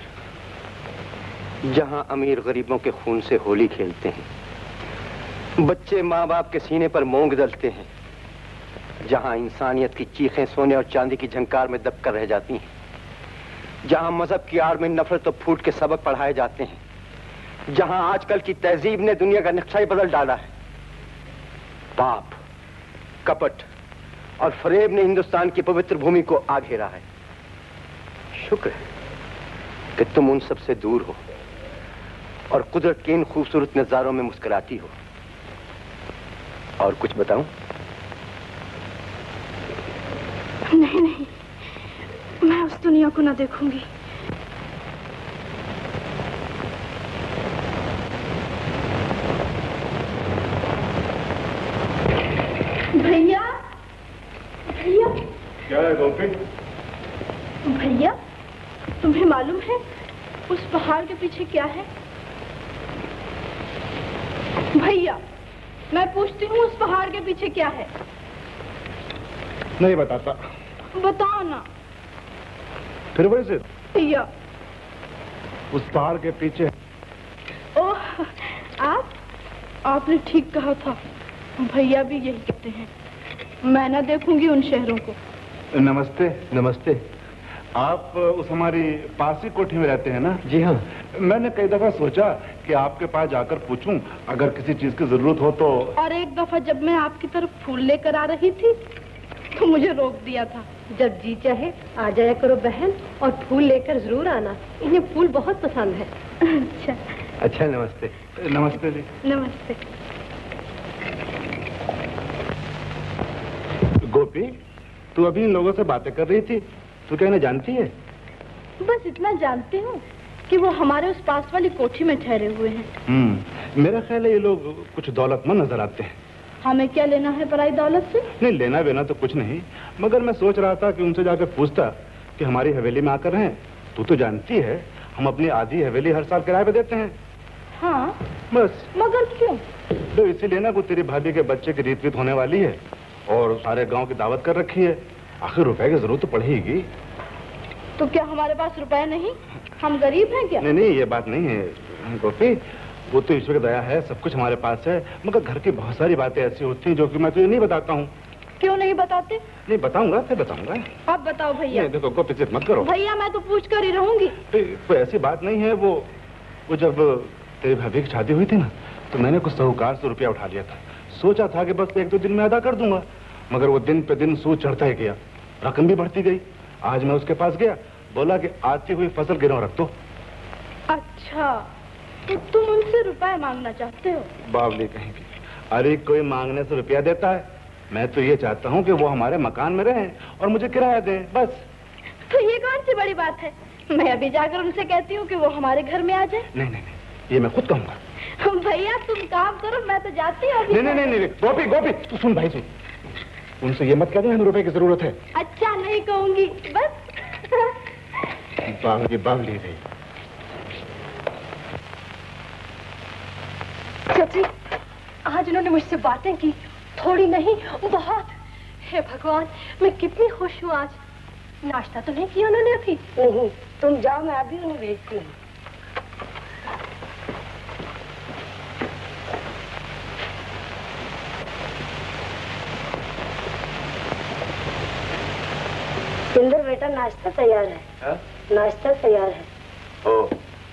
जहाँ अमीर गरीबों के खून से होली खेलते हैं, बच्चे माँ बाप के सीने पर मोंग दलते हैं, जहाँ इंसानियत की चीखें सोने और चांदी की झंकार में दबकर रह जाती हैं, जहाँ मजहब की आड़ में नफरत और फूट के सबक पढ़ाए जाते हैं, जहाँ आजकल की तहजीब ने दुनिया का नक्शा ही बदल डाला है। पाप, कपट और फरेब ने हिंदुस्तान की पवित्र भूमि को आ घेरा है। शुक्र है कि तुम उन सब से दूर हो और कुदरत के इन खूबसूरत नजारों में मुस्कुराती हो। और कुछ बताऊं? नहीं नहीं, मैं उस दुनिया को ना देखूंगी। भैया, भैया। क्या है गोपी? भैया, तुम्हें मालूम है उस पहाड़ के पीछे क्या है? भैया, मैं पूछती हूँ उस पहाड़ के पीछे क्या है? नहीं बताता। बताओ ना। फिर वैसे भैया, उस पहाड़ के पीछे। ओह, आप आपने ठीक कहा था। भैया भी यही कहते हैं। मैं ना देखूंगी उन शहरों को। नमस्ते। नमस्ते। आप उस हमारी पास ही कोठी में रहते हैं ना? जी हाँ। मैंने कई दफा सोचा कि आपके पास जाकर पूछूं अगर किसी चीज की जरूरत हो तो। और एक दफा जब मैं आपकी तरफ फूल लेकर आ रही थी तो मुझे रोक दिया था। जब जी चाहे आ जाया करो बहन, और फूल लेकर जरूर आना। इन्हें फूल बहुत पसंद है। अच्छा अच्छा, नमस्ते। नमस्ते जी। नमस्ते। गोपी, तू अभी इन लोगों से बातें कर रही थी, तू क्या इन्हें जानती है? बस इतना जानती हूँ कि वो हमारे उस पास वाली कोठी में ठहरे हुए हैं। हम्म, मेरा ख्याल है ये लोग कुछ दौलतमंद नजर आते हैं। हमें क्या लेना है पराई दौलत से? नहीं, लेना वेना तो कुछ नहीं, मगर मैं सोच रहा था कि उनसे जाकर पूछता कि हमारी हवेली में आकर रहें। तू तो जानती है हम अपनी आधी हवेली हर साल किराए पे देते हैं। हाँ, बस। मगर क्यों? तो इसीलिए ना को तेरी भाभी के बच्चे की रीत वीत होने वाली है और सारे गांव की दावत कर रखी है। आखिर रुपए की जरूरत तो पड़ेगी। तो क्या हमारे पास रुपए नहीं? हम गरीब हैं क्या? नहीं नहीं, ये बात नहीं है गोपी, वो तो ईश्वर की दया है, सब कुछ हमारे पास है, मगर घर की बहुत सारी बातें ऐसी होती हैं जो कि मैं तुझे नहीं बताता हूँ। क्यों नहीं बताते? नहीं बताऊंगा, फिर बताऊंगा। आप बताओ भैया। नहीं देखो गोपी, जिद मत करो भैया, मैं तो पूछ कर ही रहूंगी। कोई ऐसी बात नहीं है। वो वो जब तेरी भाभी की शादी हुई थी ना, तो मैंने कुछ साहूकार से रुपया उठा लिया था। सोचा था कि बस एक दो दिन में अदा कर दूंगा, मगर वो दिन पे दिन सूद चढ़ता ही गया, रकम भी बढ़ती गई। आज मैं उसके पास गया, बोला कि आती हुई फसल गिरव रख दो। अच्छा, तो तुम उनसे रुपए मांगना चाहते हो? बावली कहीं की। अरे कोई मांगने से रुपया देता है? मैं तो ये चाहता हूँ कि वो हमारे मकान में रहें और मुझे किराया दें, बस। तो ये कौन सी बड़ी बात है? मैं अभी जाकर उनसे कहती हूँ कि वो हमारे घर में आ जाए। नहीं नहीं नहीं, ये मैं खुद कहूँगा। भैया तुम काम करो, मैं तो जाती हूँ। नहीं नहीं नहीं, गोपी गोपी, तू सुन भाई सुन, उनसे ये मत कहना हमें रुपए की जरूरत है। अच्छा, नहीं कहूंगी, बस। बावली बावली रही। चाची, आज उन्होंने मुझसे बातें की, थोड़ी नहीं बहुत। हे भगवान, मैं कितनी खुश हूँ आज। नाश्ता तो नहीं किया उन्होंने अभी? नहीं, तुम जाओ, मैं अभी उन्हें भेजती हूँ। इंदर बेटा, नाश्ता तैयार है। हा? नाश्ता तैयार है। ओ।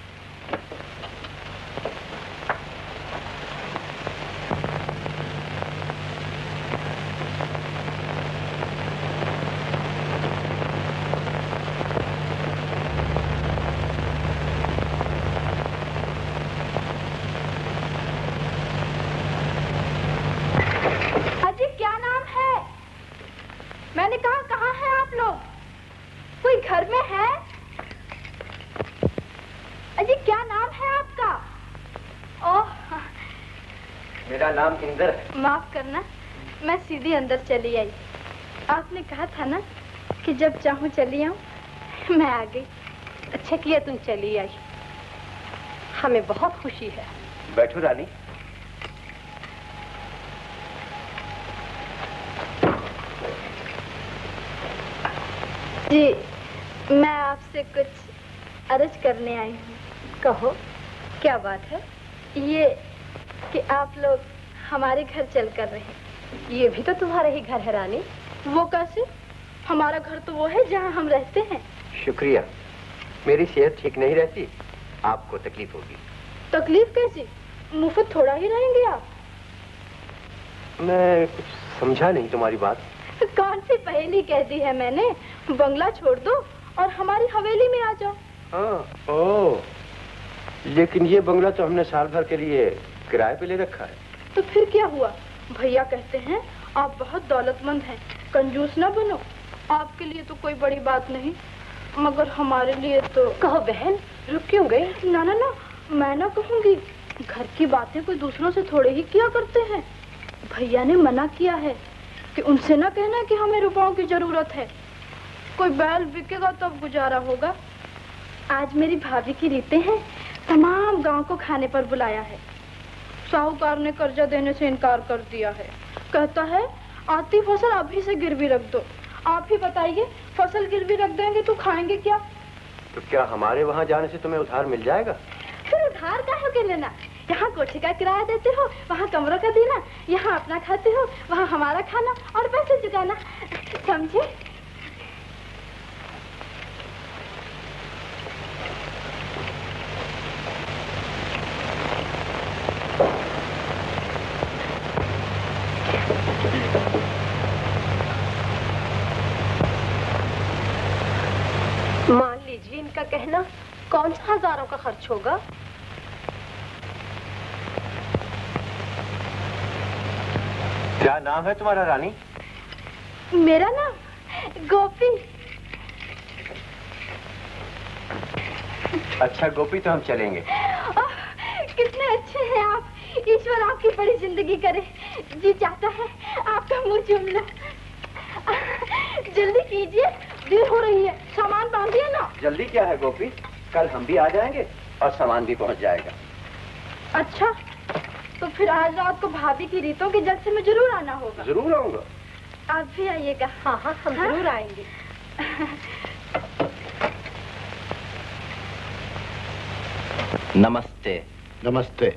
अजी, क्या नाम है? मैंने कहा कहाँ हैं आप लोग? कोई घर में है? नाम इंदर है। माफ करना, मैं सीधी अंदर चली आई। आपने कहा था ना कि जब चाहूँ चली आऊँ। मैं आ गई। अच्छा किया तुम चली आई, हमें बहुत खुशी है। बैठो रानी। जी, मैं आपसे कुछ अर्ज करने आई हूँ। कहो, क्या बात है? ये कि आप लोग हमारे घर चल कर रहे। ये भी तो तुम्हारा ही घर है रानी। वो कैसे? हमारा घर तो वो है जहाँ हम रहते हैं। शुक्रिया। मेरी सेहत ठीक नहीं रहती, आपको तकलीफ होगी। तकलीफ कैसी? मुफ्त थोड़ा ही रहेंगे आप। मैं कुछ समझा नहीं तुम्हारी बात। कौन सी पहेली कह दी है मैंने? बंगला छोड़ दो और हमारी हवेली में आ जाओ। हाँ, ओह, लेकिन ये बंगला तो हमने साल भर के लिए किराए पे ले रखा है। तो फिर क्या हुआ? भैया कहते हैं आप बहुत दौलतमंद हैं, कंजूस ना बनो। आपके लिए तो कोई बड़ी बात नहीं, मगर हमारे लिए तो। कहो बहन, रुक क्यों गई? ना ना ना, मैं ना कहूँगी। घर की बातें कोई दूसरों से थोड़े ही किया करते हैं। भैया ने मना किया है कि उनसे ना कहना कि हमें रुपयों की जरूरत है। कोई बैल बिकेगा तब गुजारा होगा। आज मेरी भाभी की रीतें हैं, तमाम गांव को खाने पर बुलाया है। साहूकार ने कर्जा देने से इनकार कर दिया है। कहता है आती फसल अभी से गिरवी रख दो। आप ही बताइए, फसल गिरवी रख देंगे तो खाएंगे क्या? तो क्या हमारे वहाँ जाने से तुम्हें उधार मिल जाएगा? फिर उधार काहे के लेना? यहाँ कोठी का किराया देते हो, वहाँ कमरों का देना, यहाँ अपना खाते हो, वहाँ हमारा खाना और पैसे चुकाना। समझे? मान लीजिए इनका कहना, कौन सा हजारों का खर्च होगा? क्या नाम है तुम्हारा रानी? मेरा नाम गोपी। अच्छा गोपी, तो हम चलेंगे। ओह, कितने अच्छे हैं आप। ईश्वर आपकी बड़ी जिंदगी करे। जी चाहता है आपका मुंह चूम लो। जल्दी कीजिए, देर हो रही है। सामान बांधिए ना। जल्दी क्या है गोपी, कल हम भी आ जाएंगे और सामान भी पहुंच जाएगा। अच्छा, तो फिर आज रात को भाभी की रीतों के जलसे में जरूर आना होगा। जरूर आऊंगा। आप भी आइएगा। हाँ हाँ, हम हाँ? जरूर आएंगे। नमस्ते। नमस्ते।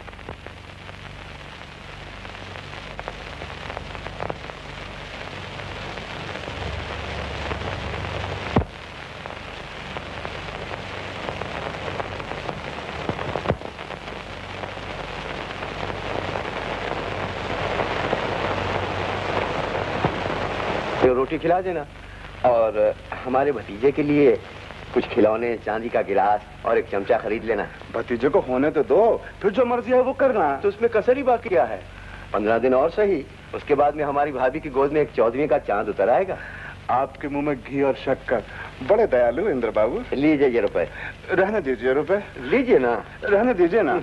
रोटी खिला देना और हमारे भतीजे के लिए कुछ खिलौने, चांदी का गिलास और एक चमचा खरीद लेना। भतीजे को होने तो दो, फिर जो मर्जी है वो करना। तो उसमें कसर ही बाकी क्या है? पंद्रह दिन और सही, उसके बाद में हमारी भाभी की गोद में एक चौदहवीं का चांद उतर आएगा। आपके मुंह में घी और शक्कर, बड़े दयालु इंद्र बाबू। लीजिए ये रुपए। रहने दीजिए रुपए। लीजिए ना। रहने दीजिए ना।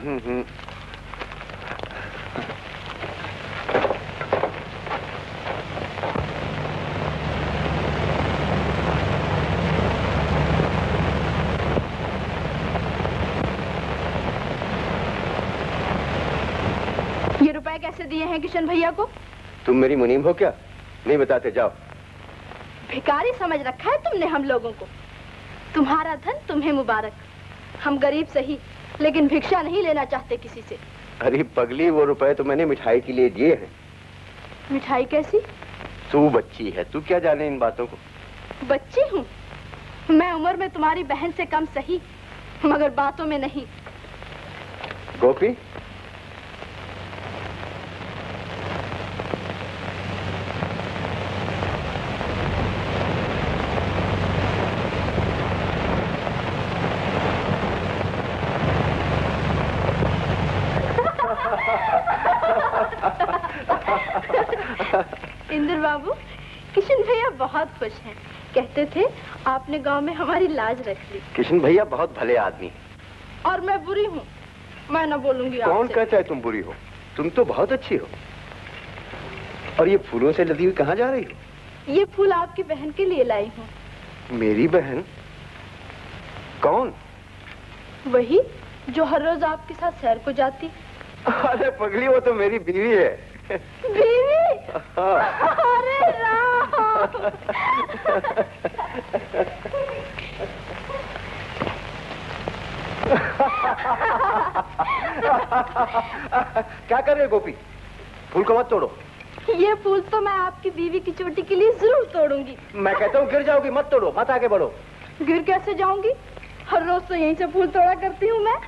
ये रुपए कैसे दिए हैं किशन भैया को? तुम मेरी मुनीम हो क्या? नहीं बताते, जाओ। भिखारी समझ रखा है तुमने हम लोगों को। तुम्हारा धन तुम्हें मुबारक। हम गरीब सही, लेकिन भिक्षा नहीं लेना चाहते किसी से। अरे पगली, वो रुपए तो मैंने मिठाई के लिए दिए हैं। मिठाई कैसी? तू बच्ची है, तू क्या जाने इन बातों को। बच्ची हूँ मैं, उम्र में तुम्हारी बहन से कम सही, मगर बातों में नहीं। गोपी, इंद्र बाबू, किशन भैया बहुत खुश हैं। कहते थे आपने गांव में हमारी लाज रख ली। किशन भैया बहुत भले आदमी हैं। और मैं बुरी हूँ, मैं ना बोलूंगी कौन आपसे। कहता है तुम बुरी हो? तुम तो बहुत अच्छी हो। और ये फूलों से लदी हुई कहाँ जा रही हो? ये फूल आपकी बहन के लिए लाई हूँ। मेरी बहन? कौन? वही जो हर रोज आपके साथ सैर को जाती। अरे पगली, वो तो मेरी बीवी है। बीवी? अरे राम! क्या कर रहे हो गोपी? फूल को मत तोड़ो। ये फूल तो मैं आपकी बीवी की चोटी के लिए जरूर तोड़ूंगी। मैं कहता हूँ गिर जाओगी, मत तोड़ो, मत आगे बढ़ो। गिर कैसे जाऊंगी? हर रोज तो यहीं से फूल तोड़ा करती हूँ मैं।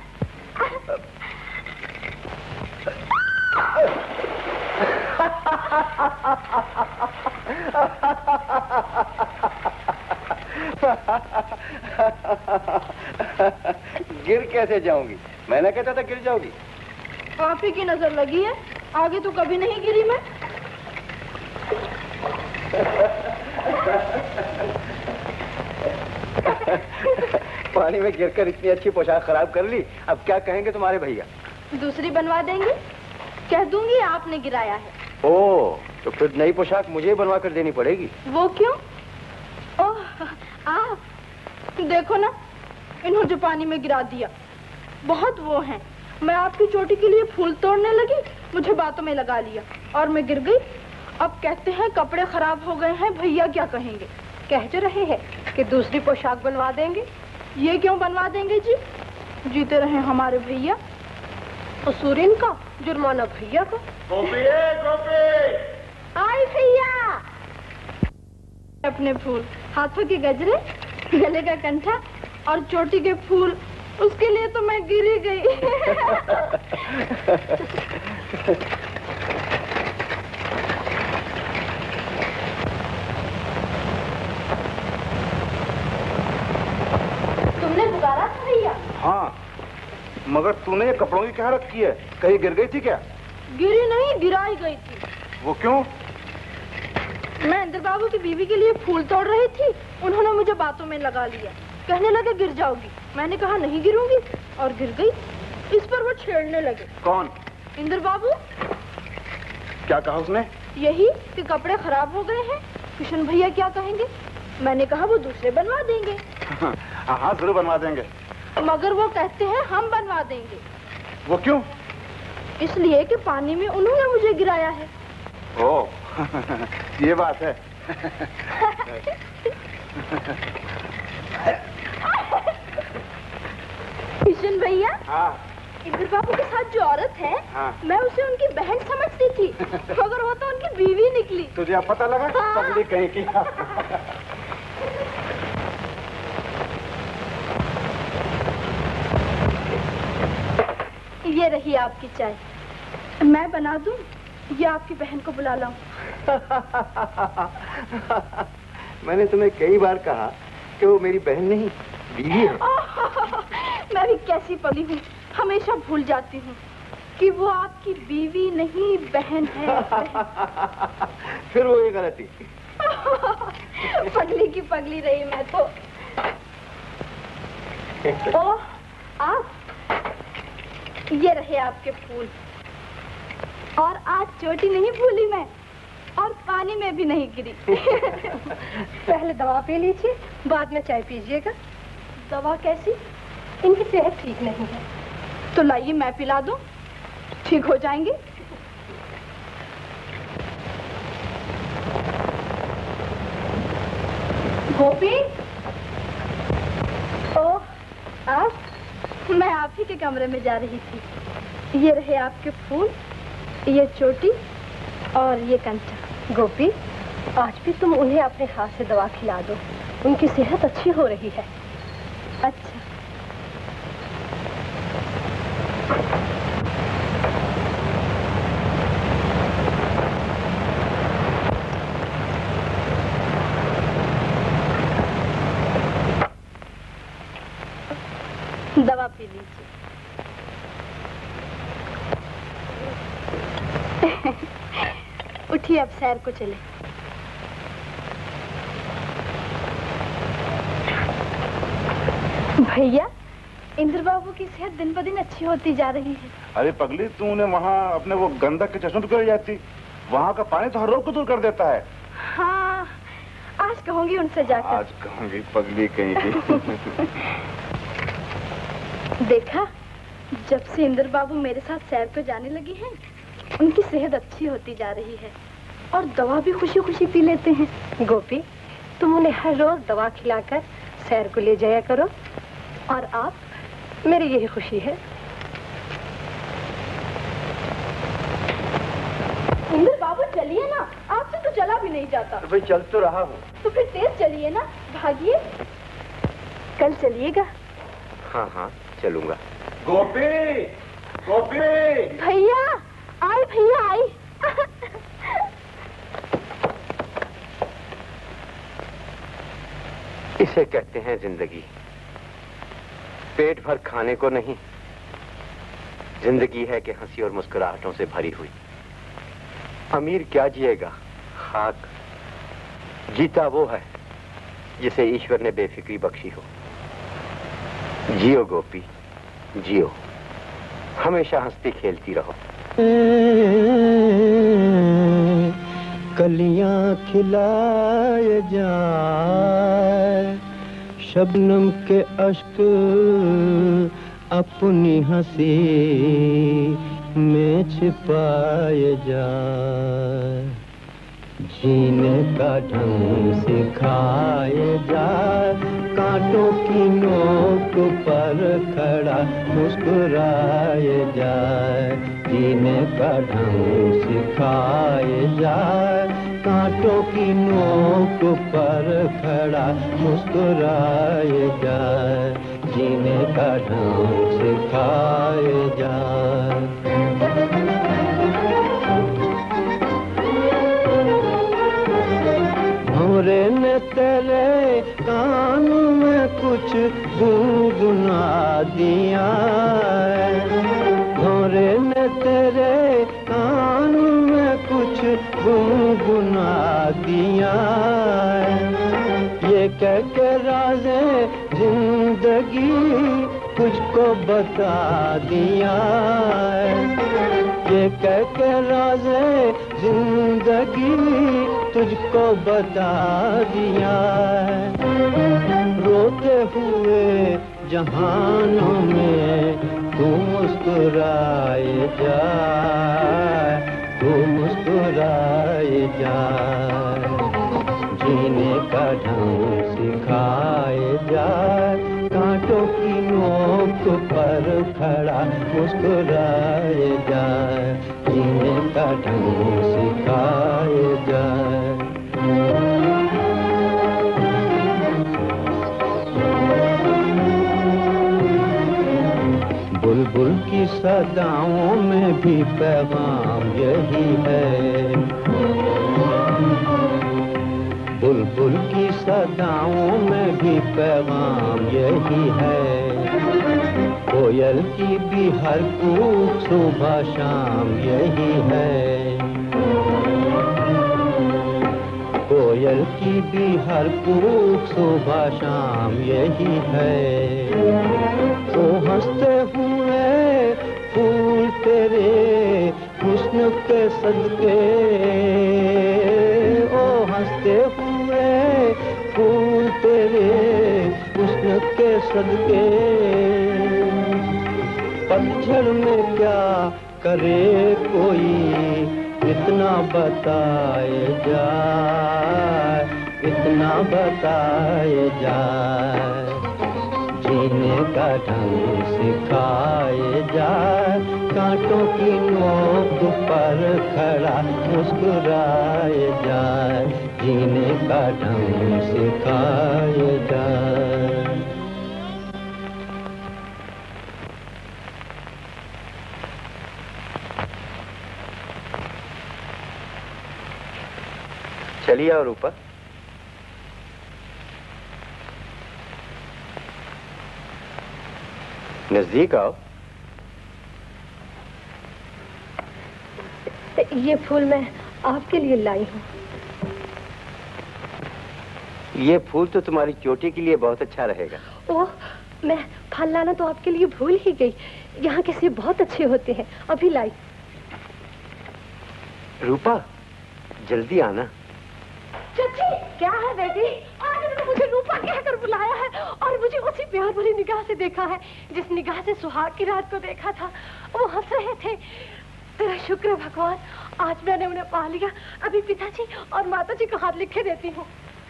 गिर कैसे जाऊंगी? मैंने कहता था गिर जाओगी। आप ही की नजर लगी है, आगे तो कभी नहीं गिरी मैं। पानी में गिरकर इतनी अच्छी पोशाक खराब कर ली, अब क्या कहेंगे तुम्हारे भैया? दूसरी बनवा देंगे, कह दूंगी आपने गिराया है। ओह, तो फिर नई पोशाक मुझे ही बनवा कर देनी पड़ेगी। वो क्यों? ओह, आप देखो ना, इन्होंने जो पानी में गिरा दिया। बहुत वो हैं। मैं आपकी चोटी के लिए फूल तोड़ने लगी, मुझे बातों में लगा लिया और मैं गिर गई। अब कहते हैं कपड़े खराब हो गए हैं, भैया क्या कहेंगे? कह जो रहे हैं कि दूसरी पोशाक बनवा देंगे। ये क्यों बनवा देंगे जी? जीते रहे हमारे भैया। कसूर इनका, जुर्माना भैया का। गोपी, गोपी! आई भैया। अपने फूल, हाथों के गजरे, गले का कंठा और चोटी के फूल, उसके लिए तो मैं गिरी गई। तुमने पुकारा था भैया? हाँ, मगर तूने ये कपड़ों की क्या रखी है? कहीं गिर गई थी क्या? गिरी नहीं, गिराई गई थी। वो क्यों? मैं इंद्र बाबू की बीवी के लिए फूल तोड़ रही थी, उन्होंने मुझे बातों में लगा लिया। कहने लगे गिर जाओगी, मैंने कहा नहीं गिरूंगी और गिर गई। इस पर वो छेड़ने लगे। कौन? इंद्र बाबू। क्या कहा उसने? यही कि कपड़े खराब हो गए हैं, किशन भैया क्या कहेंगे? मैंने कहा वो दूसरे बनवा देंगे। हाँ जरूर बनवा देंगे। मगर वो कहते हैं हम बनवा देंगे। वो क्यों? इसलिए कि पानी में उन्होंने मुझे गिराया है। ओह, ये बात है। किशन भैया। हाँ। इंद्र बाबू के साथ जो औरत है, हाँ। मैं उसे उनकी बहन समझती थी, मगर वो तो उनकी बीवी निकली। तुझे अब पता लगा? हाँ। पगली कहीं की। ये रही आपकी चाय। मैं बना दूं या आपकी बहन को बुला लाऊं? मैंने तुम्हें कई बार कहा कि वो मेरी बहन नहीं, बीवी है। मैं भी कैसी पली हूँ, हमेशा भूल जाती हूँ कि वो आपकी बीवी नहीं बहन है। फिर वो ये गलती। पगली की पगली रही मैं तो। ओह, आप, ये रहे आपके फूल। और आज चोटी नहीं भूली मैं, और पानी में भी नहीं गिरी। पहले दवा पी लीजिए, बाद में चाय पीजिएगा। दवा कैसी? इनकी सेहत ठीक नहीं है। तो लाइए मैं पिला दूं, ठीक हो जाएंगे। गोपी। ओह, आप? मैं आप ही के कमरे में जा रही थी। ये रहे आपके फूल, ये चोटी और ये कंचा। गोपी, आज भी तुम उन्हें अपने हाथ से दवा खिला दो, उनकी सेहत अच्छी हो रही है। अच्छा। दवा पी लीजिए। उठिए, अब सैर को चले। भैया, इंद्र बाबू की सेहत दिन ब दिन अच्छी होती जा रही है। अरे पगली, तू उन्हें वहाँ अपने वो गंडक के चश्मे पे क्यों ले जाती? वहाँ का पानी तो हर रोग को दूर कर देता है। हाँ, आज कहूंगी उनसे जाकर। आज कहूंगी पगली कहीं की। देखा, जब से इंद्र बाबू मेरे साथ सैर पे जाने लगी हैं, उनकी सेहत अच्छी होती जा रही है और दवा भी खुशी खुशी पी लेते हैं। गोपी, तुम उन्हें हर रोज दवा खिलाकर सैर को ले जाया करो और आप, मेरी यही खुशी है। इंद्र बाबू चलिए ना, आपसे तो चला भी नहीं जाता। तो भाई चल तो रहा हूँ। तो फिर तेज चलिए ना, भागिए। कल चलिएगा? हाँ हाँ चलूंगा। गोपी, गोपी। भैया आई, भैया आई। इसे कहते हैं जिंदगी। पेट भर खाने को नहीं, जिंदगी है कि हंसी और मुस्कुराहटों से भरी हुई। अमीर क्या जिएगा, खाक। जीता वो है जिसे ईश्वर ने बेफिक्री बख्शी हो। जियो गोपी, जियो, हमेशा हंसती खेलती रहो। कलियां खिलाए जाए, शबनम के अश्क अपनी हंसी में छिपाए जाए। जीने का ढंग सिखाए जाए, कांटों की नोक पर खड़ा मुस्कुराए जाए। जीने का ढंग सिखाए जाए, कांटों की नोक पर खड़ा मुस्कुराए जाए। जीने का ढंग सिखाए जाए। भंवरे ने तेरे कान में कुछ गुनगुना दिया। भंवरे ने तेरे कान में कुछ गुनगुना दिया। ये कह के राज़े जिंदगी तुझको बता दिया। ये कह के राज़े जिंदगी तुझको बता दिया। रोते हुए जहानों में तू मुस्कुराए जाए, तू मुस्कुराए जाए। जीने का ढंग सिखाए जाए, कांटों की नोक पर खड़ा मुस्कुराए जाए। जीने का ढंग सिखाए जाए। बुलबुल की सदाओं में भी पैगाम यही है। बुलबुल की सदाओं में भी पैगाम यही है। कोयल की भी हर कूक सुबह शाम यही है। कोयल की भी हर कूक सुबह शाम यही है। ओ हंसते हुए फूल तेरे हुस्न के सदके, ओ हंसते हुए फूल तेरे हुस्न के सदके। पतझड़ में क्या करे कोई, इतना बताए जाए, इतना बताए जाए। जीने का ढंग सिखाए जाए, कांटों की नोक पर खड़ा मुस्कुराए जाए। जीने का ढंग सिखाए जाए। चलिए और ऊपर। नजदीक आओ। ये फूल मैं आपके लिए लाई हूँ। ये फूल तो तुम्हारी चोटी के लिए बहुत अच्छा रहेगा। ओह, मैं फल लाना तो आपके लिए भूल ही गई। यहाँ के सेब बहुत अच्छे होते हैं, अभी लाई। रूपा, जल्दी आना। चाची, क्या है बेटी? आज तो मुझे रूपा कहकर बुलाया है और मुझे उसी प्यार भरी निगाह से देखा है जिस निगाह से सुहाग की रात को देखा था। वो हंस रहे थे। तेरा शुक्र है भगवान, आज मैंने उन्हें पा लिया। अभी पिताजी और माताजी को हाथ लिखे देती हूँ।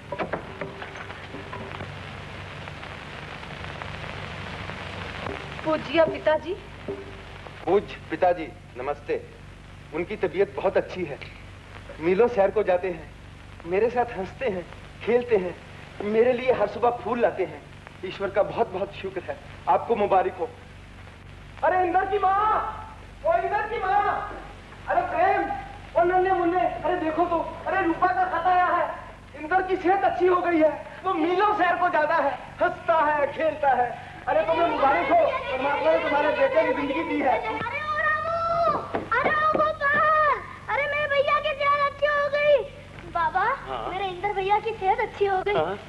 पूजिया पिताजी। पूज पिताजी, नमस्ते। उनकी तबीयत बहुत अच्छी है। मीलों सैर को जाते हैं, मेरे साथ हंसते हैं, खेलते हैं, मेरे लिए हर सुबह फूल लाते हैं। ईश्वर का बहुत बहुत शुक्र है। आपको मुबारक हो। अरे इंदर की माँ, ओ इंदर की माँ, अरे प्रेम, ओ नन्हे मुन्ने, अरे देखो तो, अरे रूपा का खत आया है। इंदर की सेहत अच्छी हो गई है, वो मीलों सैर को जाता है, हंसता है, खेलता है। अरे तुम्हें मुबारक हो, परमात्मा ने तुम्हारे बेटे की जिंदगी दी है। अरे ओ रामू, अरे ओ गोपाल, अरे मेरे भैया की सेहत अच्छी हो गई। बाबा, हाँ? मेरे इंदर भैया की सेहत अच्छी हो गई। हाँ?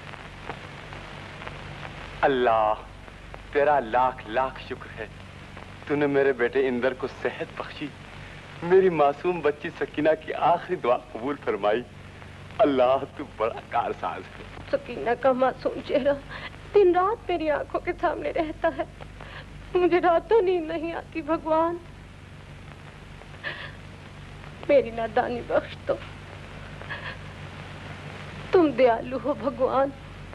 अल्लाह, तेरा लाख लाख शुक्र है, तूने मेरे बेटे इंदर को सेहत बख्शी, मेरी मासूम बच्ची सकीना की आखिरी दुआ कबूल फरमाई। अल्लाह, तू बड़ा कारसाज है। सकीना का मासूम चेहरा दिन रात मेरी आंखों के सामने रहता है। मुझे रातों नींद नहीं आती। भगवान, मेरी नादानी बख्श दो। तुम दयालु हो भगवान।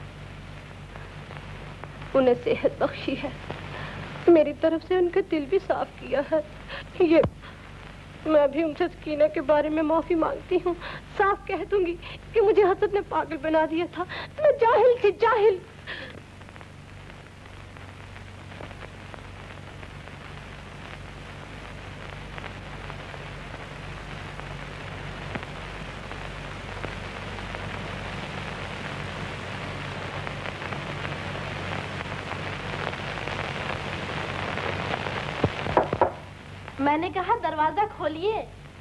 उन्हें सेहत बख्शी है, मेरी तरफ से उनका दिल भी साफ किया है। ये मैं भी उनसे सकीना के बारे में माफी मांगती हूँ। साफ कह दूंगी कि मुझे हसद ने पागल बना दिया था। मैं जाहिल थी, जाहिल। मैंने कहा दरवाजा खोलिए।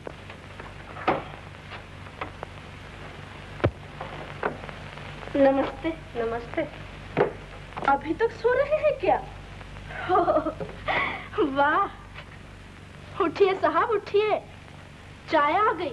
नमस्ते। नमस्ते। अभी तक सो रहे हैं क्या? वाह, उठिए साहब, उठिए, चाय आ गई।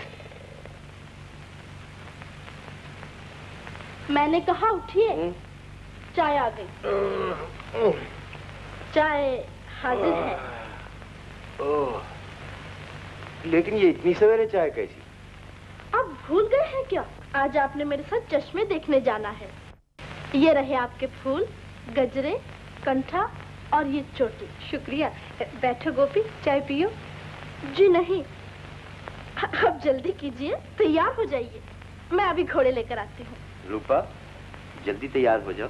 मैंने कहा उठिए, चाय आ गई। चाय हाजिर है। ओह, लेकिन ये इतनी सवेरे चाय कैसी? आप भूल गए हैं क्या? आज आपने मेरे साथ चश्मे देखने जाना है। ये रहे आपके फूल, गजरे, कंठा और ये चोटी। शुक्रिया। बैठो गोपी, चाय पियो। जी नहीं, अब जल्दी कीजिए, तैयार हो जाइए। मैं अभी घोड़े लेकर आती हूँ। रूपा, जल्दी तैयार हो जाओ।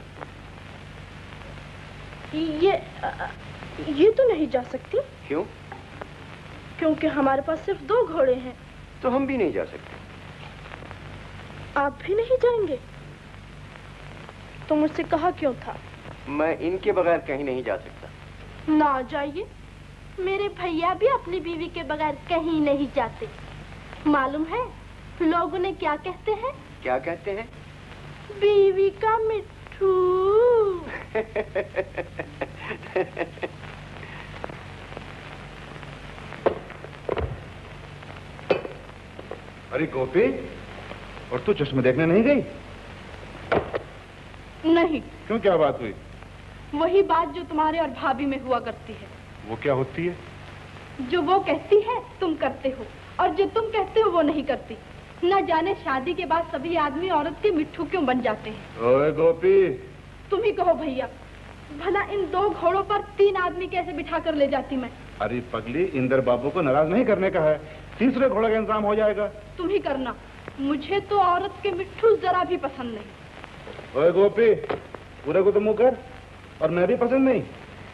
ये ये तो नहीं जा सकती। क्यों? क्योंकि हमारे पास सिर्फ दो घोड़े हैं। तो हम भी नहीं जा सकते। आप भी नहीं जाएंगे? तो मुझसे कहा क्यों था? मैं इनके बगैर कहीं नहीं जा सकता। ना जाइए, मेरे भैया भी अपनी बीवी के बगैर कहीं नहीं जाते। मालूम है लोग उन्हें क्या कहते हैं? क्या कहते हैं? बीवी का मिट्ठू। अरे गोपी, और तू चश्मे देखने नहीं गई? नहीं। क्यों, क्या बात हुई? वही बात जो तुम्हारे और भाभी में हुआ करती है। वो क्या होती है? जो वो कहती है तुम करते हो, और जो तुम कहते हो वो नहीं करती। न जाने शादी के बाद सभी आदमी औरत के मिट्ठू क्यों बन जाते हैं। ओए गोपी, तुम ही कहो भैया, भला इन दो घोड़ों पर तीन आदमी कैसे बिठा कर ले जाती मैं? अरे पगली, इंदर बाबू को नाराज नहीं करने का है, तीसरे घोड़े का इंतजाम हो जाएगा। तुम ही करना, मुझे तो औरत के मिट्ठू जरा भी पसंद नहीं। ओए गोपी, पूरे को तो मुंह कर, और मैं भी पसंद नहीं।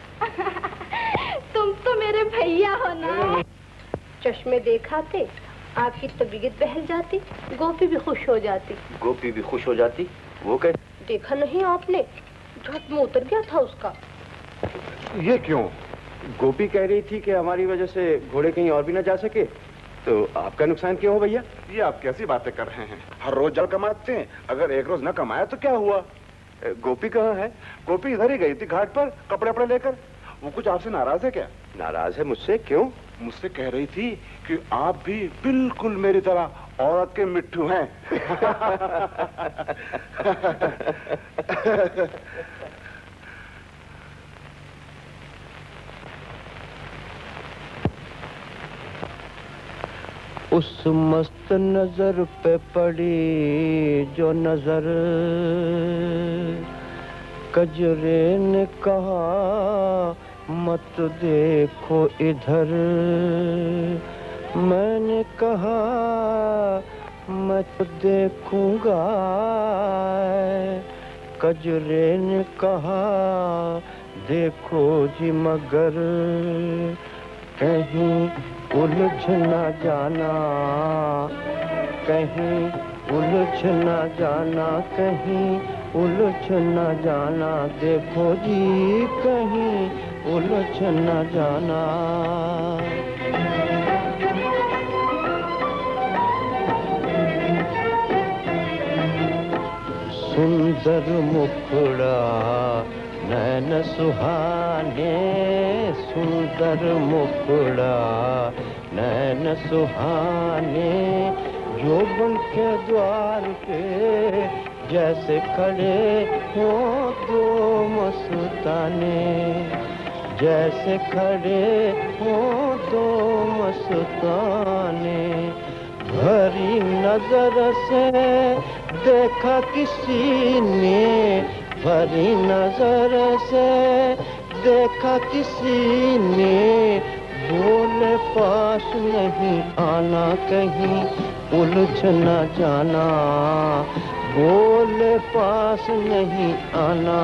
तुम तो मेरे भैया हो ना। चश्मे देखाते, आपकी तबीयत बहल जाती, गोपी भी खुश हो जाती। गोपी भी खुश हो जाती? वो कैसे? देखा नहीं आपने, झट में उतर गया था उसका। ये क्यों? गोपी कह रही थी कि हमारी वजह से घोड़े कहीं और भी ना जा सके, तो आपका नुकसान क्यों हो भैया? ये आप कैसी बातें कर रहे हैं? हर रोज जल कमाते हैं, अगर एक रोज न कमाया तो क्या हुआ? गोपी कहाँ है? गोपी इधर ही गई थी घाट पर कपड़े वपड़े लेकर। वो कुछ आपसे नाराज है क्या? नाराज है मुझसे? क्यों? मुझसे कह रही थी कि आप भी बिल्कुल मेरी तरह औरत के मिट्ठू हैं। उस मस्त नजर पे पड़ी जो नजर, कजरे ने कहा मत देखो इधर। मैंने कहा मैं तो देखूंगा। कजरे ने कहा देखो जी मगर कहीं उलझ न जाना, कहीं उलझ न जाना, कहीं उलझ न जाना। देखो जी कहीं उलझ न जाना। सुंदर मुखड़ा नैन सुहाने, सुंदर मुखड़ा नैन सुहाने, यौवन के द्वार पे जैसे खड़े हो दो मस्ताने, जैसे खड़े हो दो मस्ताने। भरी नजर से देखा किसी ने, भरी नजर से देखा किसी ने, बोले पास नहीं आना कहीं उलझ न जाना, बोले पास नहीं आना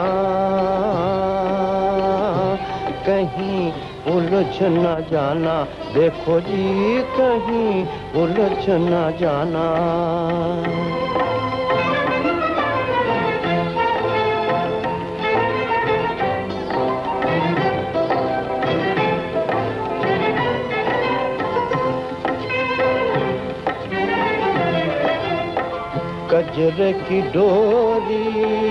कहीं उलझ न जाना। देखो जी कहीं उलझ न जाना। कजरे की डोरी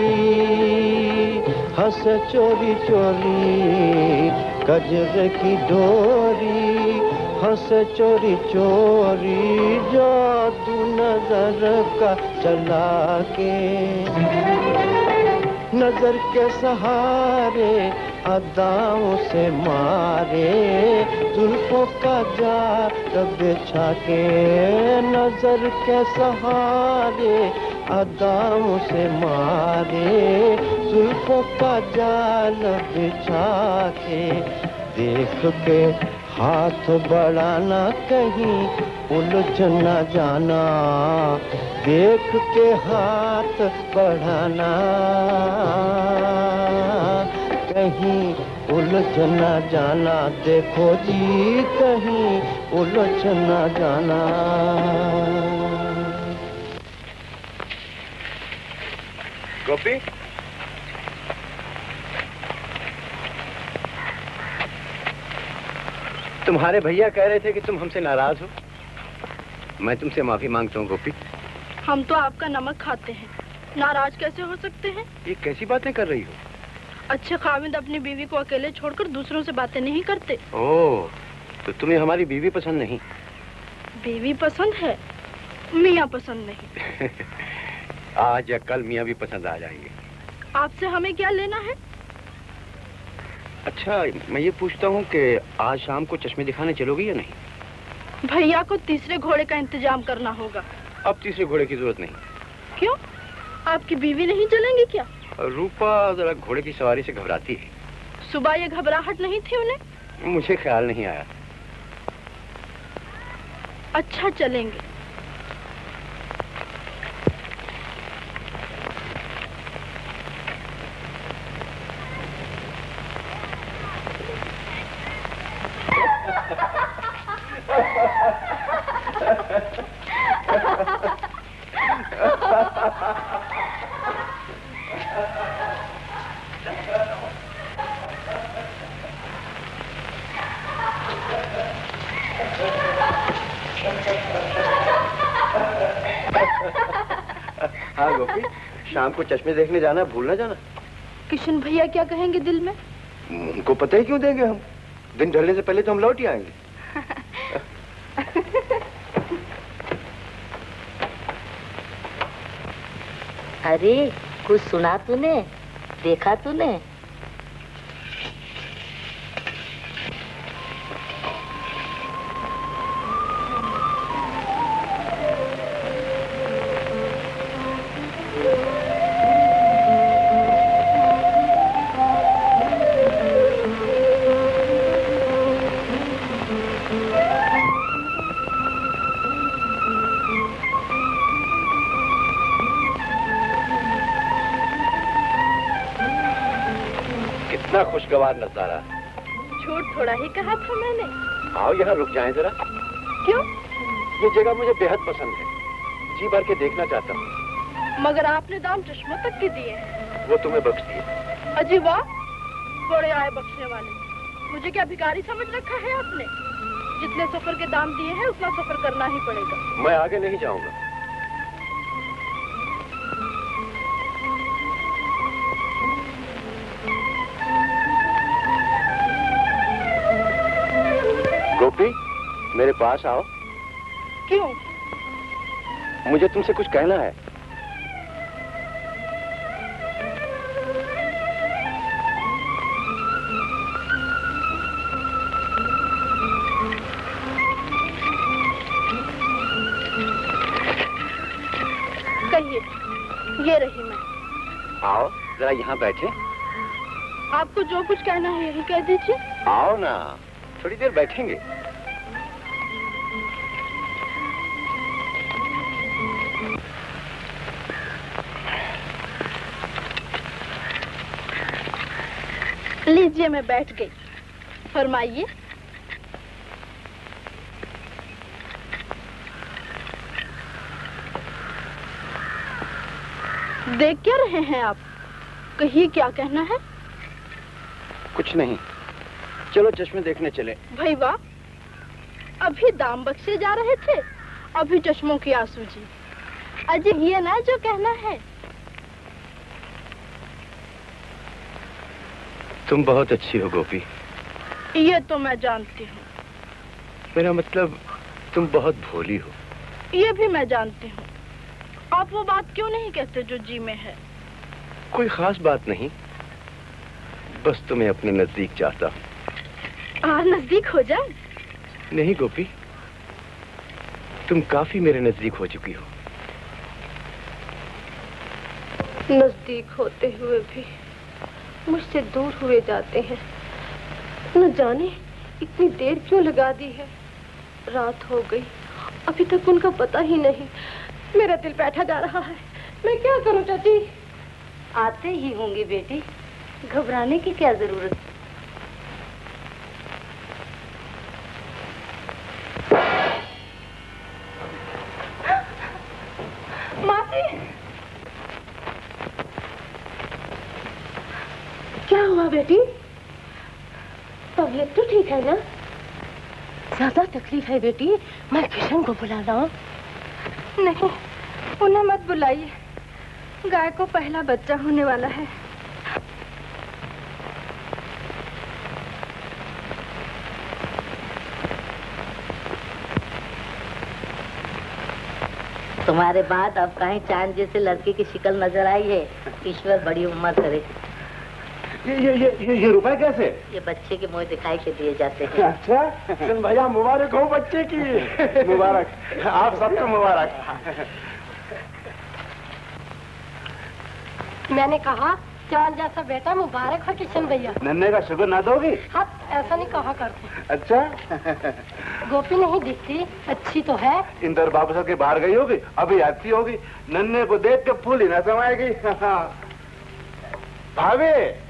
हंस चोरी चोरी, कजरे की डोरी हंस चोरी चोरी, जादू नजर का चला के, नजर के सहारे अदाओं से मारे, जुल्फों का जाल बिछा के, नजर के सहारे अदाओं से मारे, जुल्फों का जाल बिछा के। देख के हाथ बढ़ाना कहीं उलझ न जाना, देख के हाथ बढ़ाना कहीं उलझ न जाना। देखो जी कहीं उलझ न जाना। गोपी, तुम्हारे भैया कह रहे थे कि तुम हमसे नाराज हो। मैं तुमसे माफी मांगता हूँ गोपी। हम तो आपका नमक खाते हैं, नाराज कैसे हो सकते हैं? ये कैसी बातें कर रही हो? अच्छे खाविंद अपनी बीवी को अकेले छोड़कर दूसरों से बातें नहीं करते। ओह, तो तुम्हें हमारी बीवी पसंद नहीं? बीवी पसंद है, मियाँ पसंद नहीं। आज या कल मियाँ भी पसंद आ जाएंगे। आपसे हमें क्या लेना है? अच्छा, मैं ये पूछता हूँ कि आज शाम को चश्मे दिखाने चलोगी या नहीं? भैया को तीसरे घोड़े का इंतजाम करना होगा। अब तीसरे घोड़े की जरूरत नहीं। क्यों? आपकी बीवी नहीं चलेंगी क्या? रूपा जरा घोड़े की सवारी से घबराती है। सुबह ये घबराहट नहीं थी उन्हें? मुझे ख्याल नहीं आया। अच्छा, चलेंगे। हाँ गोपी, शाम को चश्मे देखने जाना, भूल ना जाना। किशन भैया क्या कहेंगे दिल में? उनको पता ही क्यों देंगे हम, दिन ढलने से पहले तो हम लौट ही आएंगे। अरे कुछ सुना तूने, देखा तूने? खुशगवार नजारा। झूठ थोड़ा ही कहा था मैंने। आओ यहाँ रुक जाएं जरा। क्यों? ये जगह मुझे बेहद पसंद है, जी भर के देखना चाहता हूँ। मगर आपने दाम चश्मों तक के दिए। वो तुम्हें बख्श दिए। अजी वाह, बड़े आए बख्शने वाले। मुझे क्या भिखारी समझ रखा है आपने? जितने सफर के दाम दिए हैं उतना सफर करना ही पड़ेगा। मैं आगे नहीं जाऊंगा। गोपी, मेरे पास आओ। क्यों? मुझे तुमसे कुछ कहना है। कहिए। ये रही मैं। आओ जरा यहाँ बैठे। आपको जो कुछ कहना है यही कह दीजिए। आओ ना, थोड़ी देर बैठेंगे। लीजिए, मैं बैठ गई। फरमाइए। देख क्या रहे हैं आप? कहिए क्या कहना है? कुछ नहीं, चलो चश्मे देखने चले। भाई वाह, अभी दाम बख्शे जा रहे थे, अभी चश्मों की आंसू जी। अजी ये ना जो कहना है। तुम बहुत अच्छी हो गोपी। ये तो मैं जानती हूँ। मेरा मतलब तुम बहुत भोली हो। ये भी मैं जानती हूँ। आप वो बात क्यों नहीं कहते जो जी में है? कोई खास बात नहीं, बस तुम्हें अपने नजदीक चाहता हूँ। और नजदीक हो जाए? नहीं गोपी, तुम काफी मेरे नजदीक हो चुकी हो। नजदीक होते हुए भी मुझसे दूर हुए जाते हैं। न जाने इतनी देर क्यों लगा दी है। रात हो गई, अभी तक उनका पता ही नहीं। मेरा दिल बैठा जा रहा है, मैं क्या करूं चाची? आते ही होंगे बेटी, घबराने की क्या जरूरत। मासी, क्या हुआ बेटी? तबीयत तो ठीक है ना? ज्यादा तकलीफ है बेटी? मैं किशन को बुला लाऊं? नहीं, उन्हें मत बुलाइए। गाय को पहला बच्चा होने वाला है। तुम्हारे बाद अब कहीं चांद जैसे लड़के की शिक्ल नजर आई है। ईश्वर बड़ी उम्र करे। ये ये ये ये, ये रुपए कैसे? ये बच्चे के मुंह दिखाई के दिए जाते हैं। अच्छा, भैया मुबारक हो बच्चे की। मुबारक, आप सबको मुबारक। मैंने कहा चांद जैसा बेटा मुबारक हो किशन भैया। नन्हे का शुगर ना दोगी? हाँ, ऐसा नहीं कहा करते। अच्छा। गोपी नहीं दिखती, अच्छी तो है। इंदर बाबू साहब के बाहर गई होगी, अभी आती होगी। नन्हे को देख के फूल ही ना समाएगी। भाभी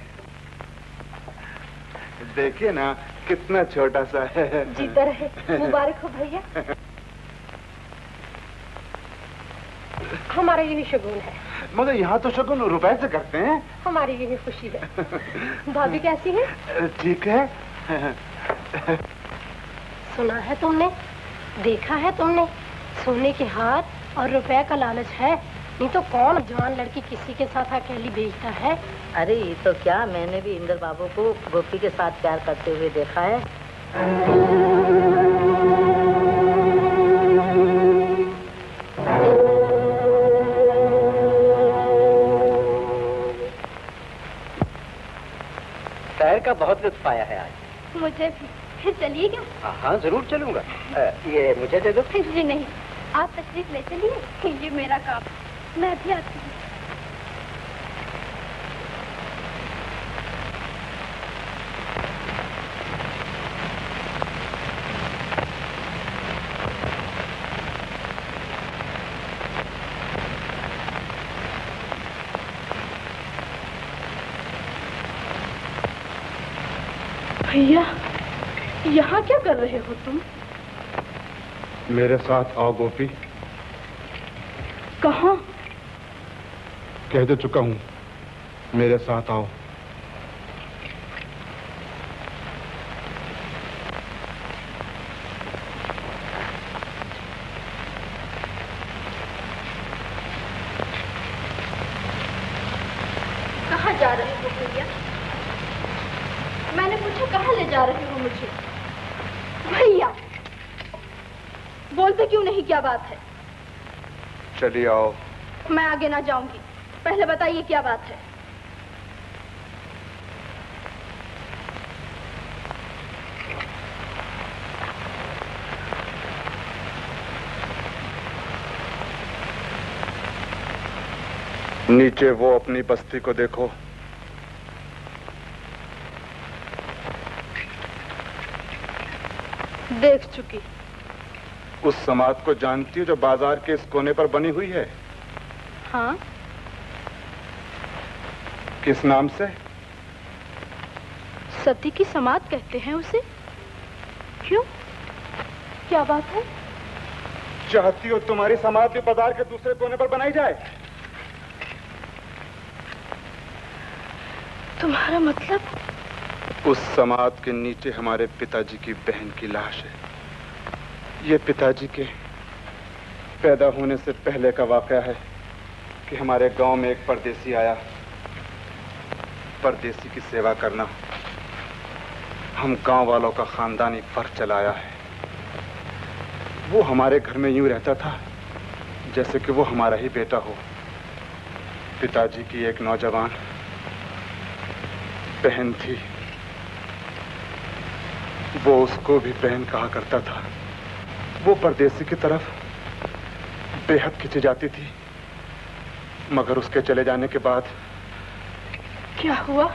देखिए ना कितना छोटा सा है। जीता रहे। मुबारक हो भैया। हमारा यही शगुन है। मगर यहाँ तो शगुन रुपए से करते हैं। हमारी यही खुशी है। भाभी कैसी है? ठीक है। सुना है तुमने, देखा है तुमने, सोने के हार और रुपए का लालच है। नहीं तो कौन जवान लड़की किसी के साथ अकेली भेजता है। अरे ये तो क्या, मैंने भी इंदर बाबू को गोपी के साथ प्यार करते हुए देखा है। शहर का बहुत लुत्फ आया है आज। मुझे फिर चलिएगा? हाँ हाँ जरूर चलूंगा। आ, ये मुझे दे दो। जी नहीं, आप तशरीफ ले चलिए, ये मेरा काम। मैं भी आती हूँ। भैया, यहाँ क्या कर रहे हो तुम? मेरे साथ आओ गोपी। कहाँ? कह दे चुका हूँ, मेरे साथ आओ। कहाँ जा रहे हो भैया? मैंने पूछा कहाँ ले जा रहे हो मुझे? भैया, बोलते क्यों नहीं, क्या बात है? चलिए आओ। मैं आगे ना जाऊंगी, पहले बताइए क्या बात है। नीचे वो अपनी बस्ती को देखो। देख चुकी। उस समाध को जानती हो जो बाजार के इस कोने पर बनी हुई है? हाँ। किस नाम से? सती की समाध कहते हैं उसे। क्यों, क्या बात है? चाहती हो तुम्हारी समाध भी बाजार के दूसरे कोने पर बनाई जाए? तुम्हारा मतलब? उस समाध के नीचे हमारे पिताजी की बहन की लाश है। ये पिताजी के पैदा होने से पहले का वाकया है कि हमारे गांव में एक परदेसी आया। परदेसी की सेवा करना हम गांव वालों का खानदानी फर्ज चलाया है। वो हमारे घर में यूं रहता था जैसे कि वो हमारा ही बेटा हो। पिताजी की एक नौजवान बहन थी, वो उसको भी बहन कहा करता था। वो परदेसी की तरफ बेहद खिंची जाती थी, मगर उसके चले जाने के बाद क्या हुआ?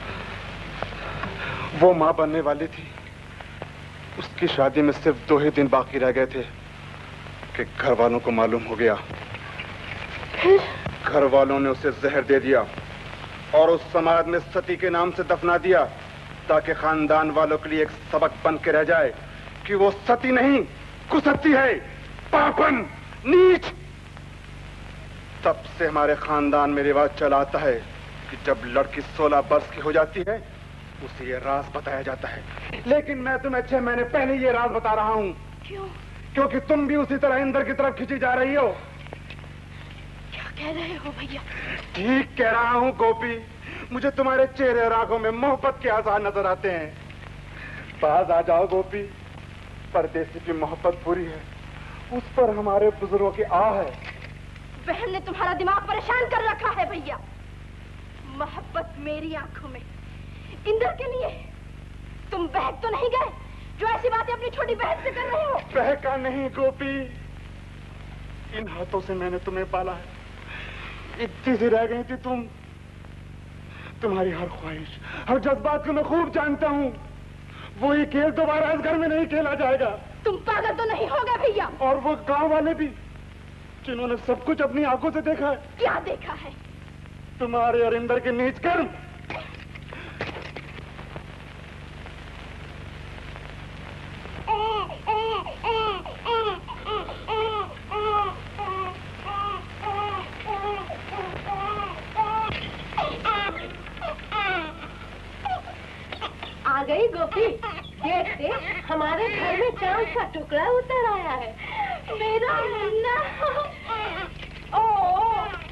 वो मां बनने वाली थी। उसकी शादी में सिर्फ दो ही दिन बाकी रह गए थे कि घर वालों को मालूम हो गया। फिर? घर वालों ने उसे जहर दे दिया और उस समाज में सती के नाम से दफना दिया, ताकि खानदान वालों के लिए एक सबक बन के रह जाए कि वो सती नहीं, कुसती है, पापन, नीच। तब से हमारे खानदान में रिवाज चला आता है कि जब लड़की सोलह वर्ष की हो जाती है उसे ये राज बताया जाता है। लेकिन मैं तुम्हें छह महीने पहले ये राज बता रहा हूँ। क्यों? क्योंकि तुम भी उसी तरह इंदर की तरफ खिंची जा रही हो। क्या कह रहे हो भैया? ठीक कह रहा हूँ गोपी। मुझे तुम्हारे चेहरे और आंखों में मोहब्बत के आसार नजर आते हैं। पास आ जाओ गोपी। परदेसी की मोहब्बत पूरी है, उस पर हमारे बुजुर्गों की आह है। बहन ने तुम्हारा दिमाग परेशान कर रखा है भैया। मोहब्बत मेरी आंखों में, इंदर के लिए। तुम बहक तो नहीं गए जो ऐसी बातें अपनी छोटी बहन से कर रहे हो? बहका नहीं गोपी, इन हाथों से मैंने तुम्हें पाला है। इतनी सी रह गई थी तुम। तुम्हारी हर ख्वाहिश, हर जज्बात को मैं खूब जानता हूँ। वही खेल दोबारा इस घर में नहीं खेला जाएगा। तुम पागल तो नहीं हो गए भैया? और वो गांव वाले भी, जिन्होंने सब कुछ अपनी आंखों से देखा है। क्या देखा है? तुम्हारे और इंदर के नीच कर्म। आ गई गोपी, देख देख, हमारे घर में चांद का टुकड़ा उतर आया है। मेरा मुन्ना। ओ,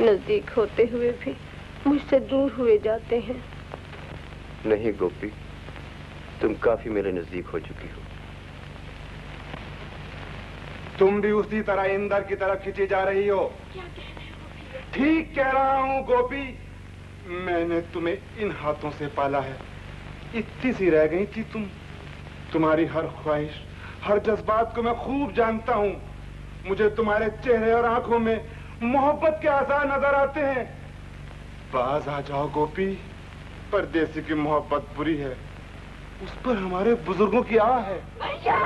नजदीक होते हुए भी मुझसे दूर हुए जाते हैं। नहीं गोपी, तुम काफी मेरे नजदीक हो चुकी हो। तुम भी उसी तरह इंदर की तरफ खींची जा रही हो। क्या कह रहे हो भैया? ठीक कह रहा हूँ गोपी। मैंने तुम्हें इन हाथों से पाला है। इतनी सी रह गई थी तुम। तुम्हारी हर ख्वाहिश, हर जज्बात को मैं खूब जानता हूँ। मुझे तुम्हारे चेहरे और आंखों में मोहब्बत के आसार नजर आते हैं। बाज आ जाओ गोपी, परदेसी की मोहब्बत बुरी है, उस पर हमारे बुजुर्गों की आह है। भैया!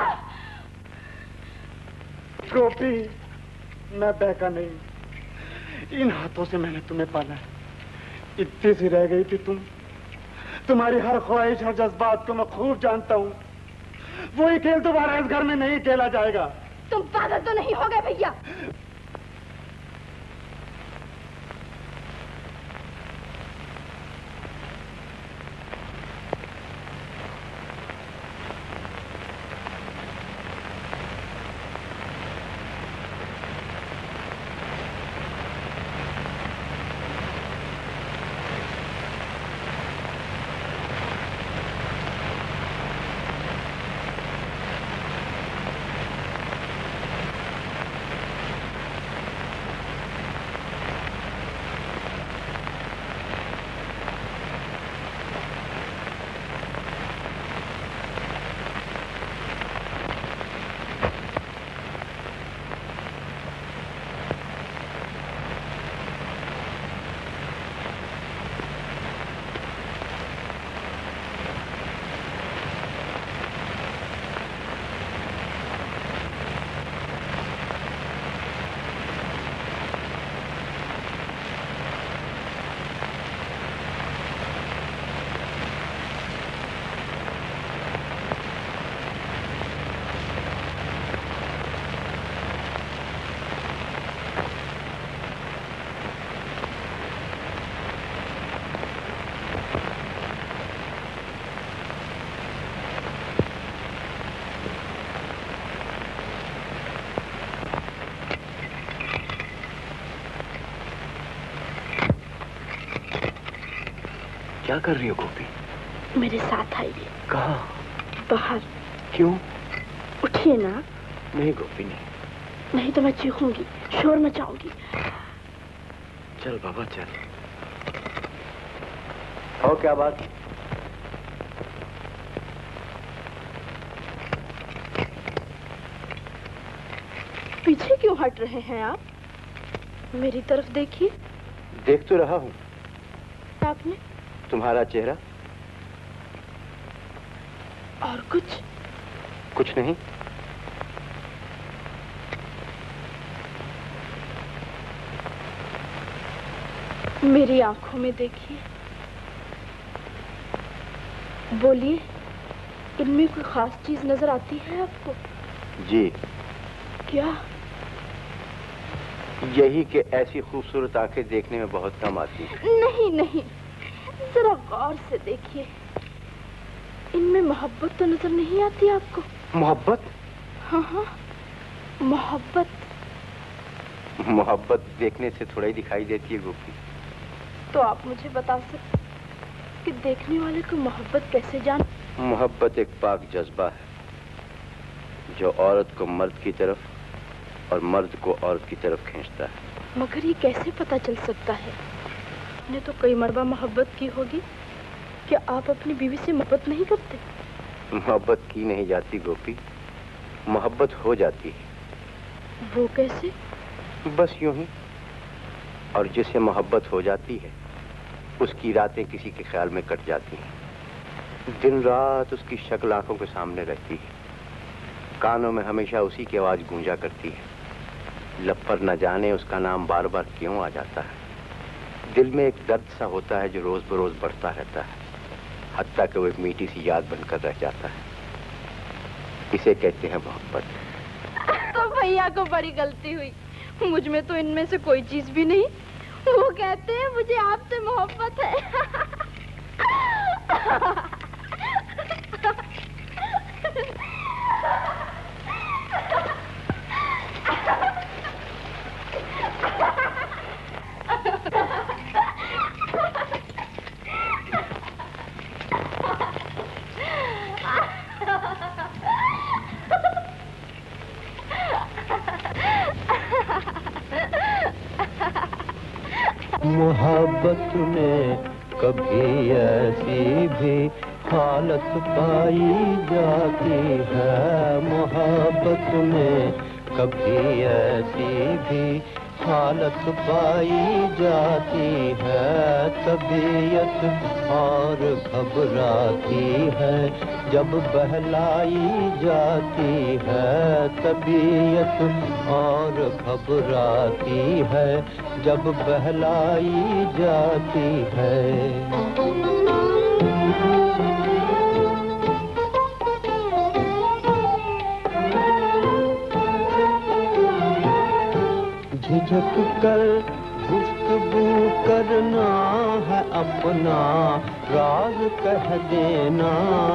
गोपी, मैं बहका नहीं। इन हाथों से मैंने तुम्हें पाला है। इतनी सी रह गई थी तुम। तुम्हारी हर ख्वाहिश, हर जज्बात को मैं खूब जानता हूँ। वही खेल दोबारा इस घर में नहीं खेला जाएगा। तुम पागल तो नहीं हो गए भैया? क्या कर रही हो गोपी? मेरे साथ आइए। कहाँ? बाहर। क्यों? उठिए ना। नहीं गोपी, नहीं। नहीं तो मैं चीखूंगी, शोर मचाऊंगी। चल बाबा चल। और क्या बात? पीछे क्यों हट रहे हैं आप? मेरी तरफ देखिए। देख तो रहा हूँ। आपने? तुम्हारा चेहरा। और कुछ? कुछ नहीं। मेरी आंखों में देखिए। बोलिए, इनमें कोई खास चीज नजर आती है आपको? जी। क्या? यही कि ऐसी खूबसूरत आंखें देखने में बहुत कम आती हैं। नहीं नहीं, जरा गौर से देखिए। इनमें मोहब्बत तो नजर नहीं आती आपको? मोहब्बत? हाँ हाँ, मोहब्बत। मोहब्बत देखने से थोड़ा ही दिखाई देती है गोपी। तो आप मुझे बता सकते कि देखने वाले को मोहब्बत कैसे जान? मोहब्बत एक पाक जज्बा है जो औरत को मर्द की तरफ और मर्द को औरत की तरफ खींचता है। मगर ये कैसे पता चल सकता है? आपने तो कई मरबा मोहब्बत की होगी। क्या आप अपनी बीवी से मोहब्बत नहीं करते? मोहब्बत की नहीं जाती गोपी, मोहब्बत हो जाती है। वो कैसे? बस यूं ही। और जिससे मोहब्बत हो जाती है उसकी रातें किसी के ख्याल में कट जाती हैं। दिन रात उसकी शक्ल आंखों के सामने रहती है। कानों में हमेशा उसी की आवाज गूंजा करती है। लब पर न जाने उसका नाम बार बार क्यों आ जाता है। दिल में एक दर्द सा होता है जो रोज बरोज बढ़ता रहता है, हत्ता कि वो एक मीठी सी याद बनकर रह जाता है। इसे कहते हैं मोहब्बत। तो भैया को बड़ी गलती हुई। मुझ में तो इनमें से कोई चीज भी नहीं। वो कहते हैं मुझे आपसे मोहब्बत है। मोहब्बत में कभी ऐसी भी हालत पाई जाती है, मोहब्बत में कभी ऐसी भी हालत पाई जाती है, तबीयत और घबराती है जब बहलाई जाती है, तबीयत और घबराती है जब बहलाई जाती है। झिझक कर गुफ्तगू करना है अपना राज कह देना,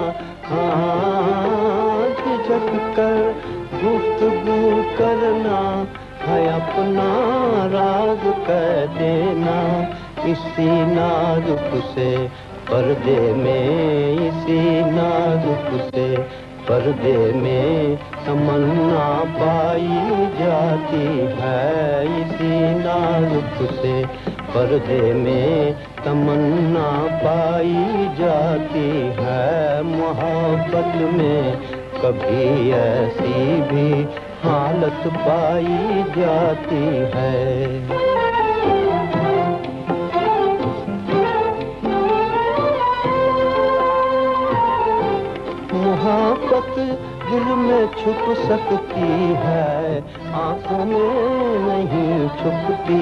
हाँ झिझक कर गुफ्तगू करना है अपना राज कह देना, इसी नाजुक से पर्दे में, इसी नाजुक से पर्दे में तमन्ना पाई जाती है, इसी नाजुक से पर्दे में तमन्ना पाई जाती है, मोहब्बत में कभी ऐसी भी हालत पाई जाती है। मोहब्बत दिल में छुप सकती है, आंखों में नहीं छुपती,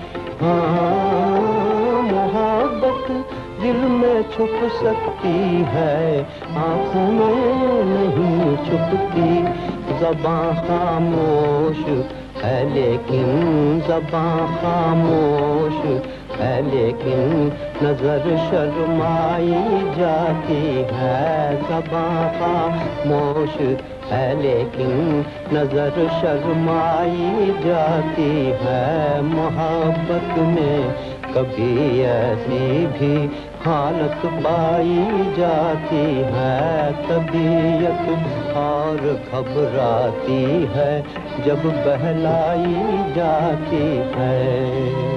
हाँ मोहब्बत दिल में छुप सकती है, आंखों में नहीं छुपती, ज़बां खामोश है लेकिन, ज़बां खामोश है लेकिन नजर शर्माई जाती है, ज़बां खामोश है लेकिन नजर शर्माई जाती है, मोहब्बत में कभी ऐसी भी हालत पाई जाती है, तबीयत और घबराती है जब बहलाई जाती है।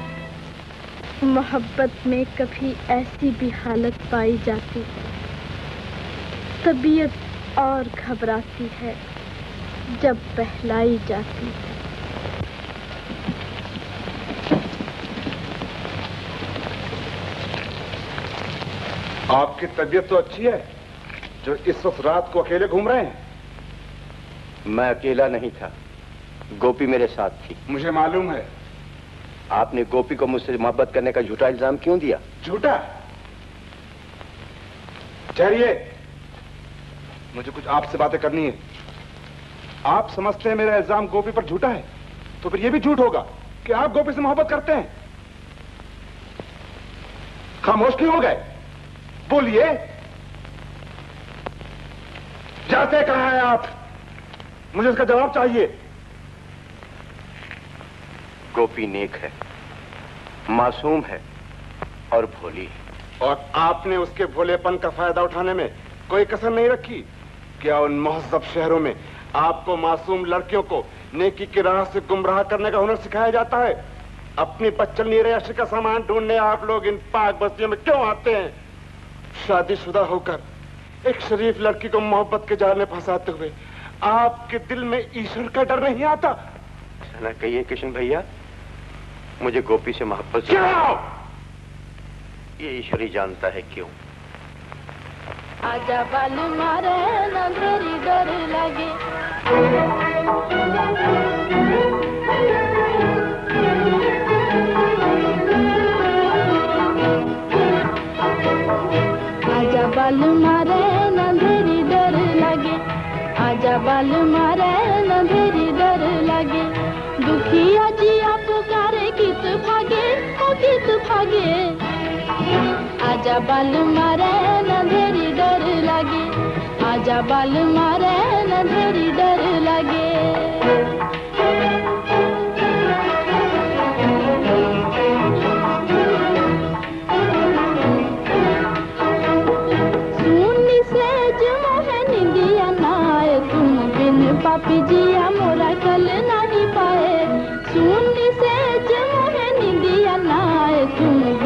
मोहब्बत में कभी ऐसी भी हालत पाई जाती, तबीयत और घबराती है जब बहलाई जाती है। आपकी तबीयत तो अच्छी है जो इस वक्त रात को अकेले घूम रहे हैं। मैं अकेला नहीं था, गोपी मेरे साथ थी। मुझे मालूम है। आपने गोपी को मुझसे मोहब्बत करने का झूठा इल्जाम क्यों दिया? झूठा? ठहरिए, मुझे कुछ आपसे बातें करनी है। आप समझते हैं मेरा इल्जाम गोपी पर झूठा है, तो फिर यह भी झूठ होगा कि आप गोपी से मोहब्बत करते हैं। खामोश क्यों हो गए? बोलिए। जाते कहां हैं आप? मुझे इसका जवाब चाहिए। गोपी नेक है, मासूम है और भोली है। और आपने उसके भोलेपन का फायदा उठाने में कोई कसर नहीं रखी। क्या उन महज़ब शहरों में आपको मासूम लड़कियों को नेकी की राह से गुमराह करने का हुनर सिखाया जाता है? अपनी बच्चन रेश का सामान ढूंढने आप लोग इन पाक बस्तियों में क्यों आते हैं? शादीशुदा होकर एक शरीफ लड़की को मोहब्बत के जाल में फंसाते हुए आपके दिल में ईश्वर का डर नहीं आता? ना कहिए किशन भैया, मुझे गोपी से मोहब्बत क्यों? ये ईश्वर ही जानता है क्यों। आजा बाल मारे न तेरी डर लगे, आजा बाल मारे न तेरी डर लगे, आजा बाल मारे न तेरी डर लगे, दुखिया जिया पुकारे कित भागे, ओ कित भागे, आजा बाल मारे न तेरी डर लगे, आजा बाल मारे न तेरी डर लगे। सुनी से जो है निंदिया नाए, तुम बिन पापी जिया मोरा कल नहीं पाए, सुनी से जो है निंदिया नाए, तुम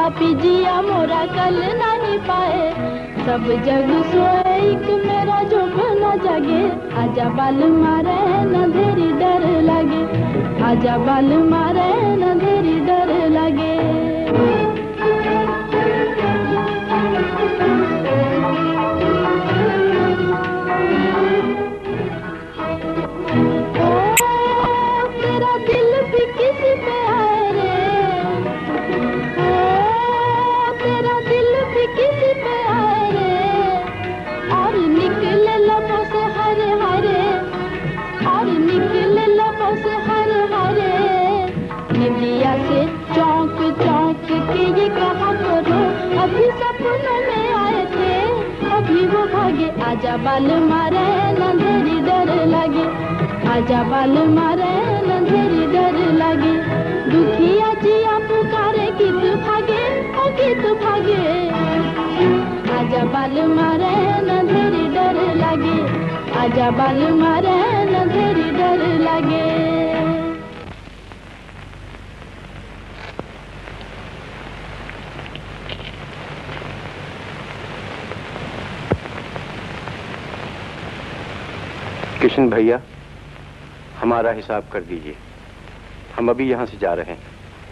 पापी जिया मोरा कल नहीं पाए। सब जग सोए एक मेरा जुब न जागे। आजा बाल मारे न धेरी डर लगे। आजा बाल मारे न धेरी डर लगे। आजा बाल मारे न धेरी डर लगे। आजा बाल मारे न धेरी डर लगे। दुखिया जिया पुकारे कित भागे ओ कित भागे। आजा बाल मारे न धेरी डर लगे। आजा बाल मारे न धेरी डर लगे। किशन भैया, हमारा हिसाब कर दीजिए, हम अभी यहां से जा रहे हैं।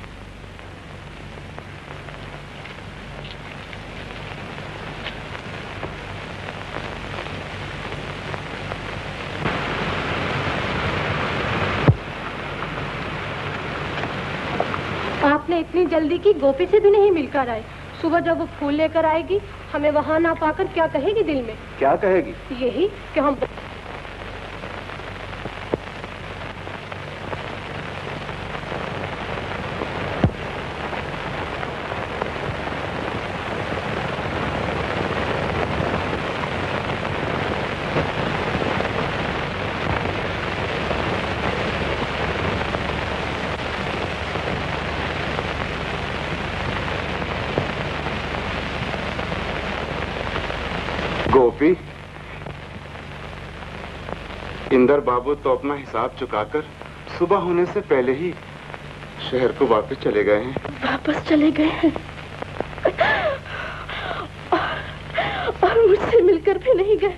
आपने इतनी जल्दी की, गोपी से भी नहीं मिलकर आए। सुबह जब वो फूल लेकर आएगी, हमें वहां ना पाकर क्या कहेगी दिल में? क्या कहेगी? यही कि हम गोपी, इंदर बाबू तो अपना हिसाब चुकाकर सुबह होने से पहले ही शहर को वापस चले गए हैं। वापस चले गए हैं और, और मुझसे मिलकर भी नहीं गए।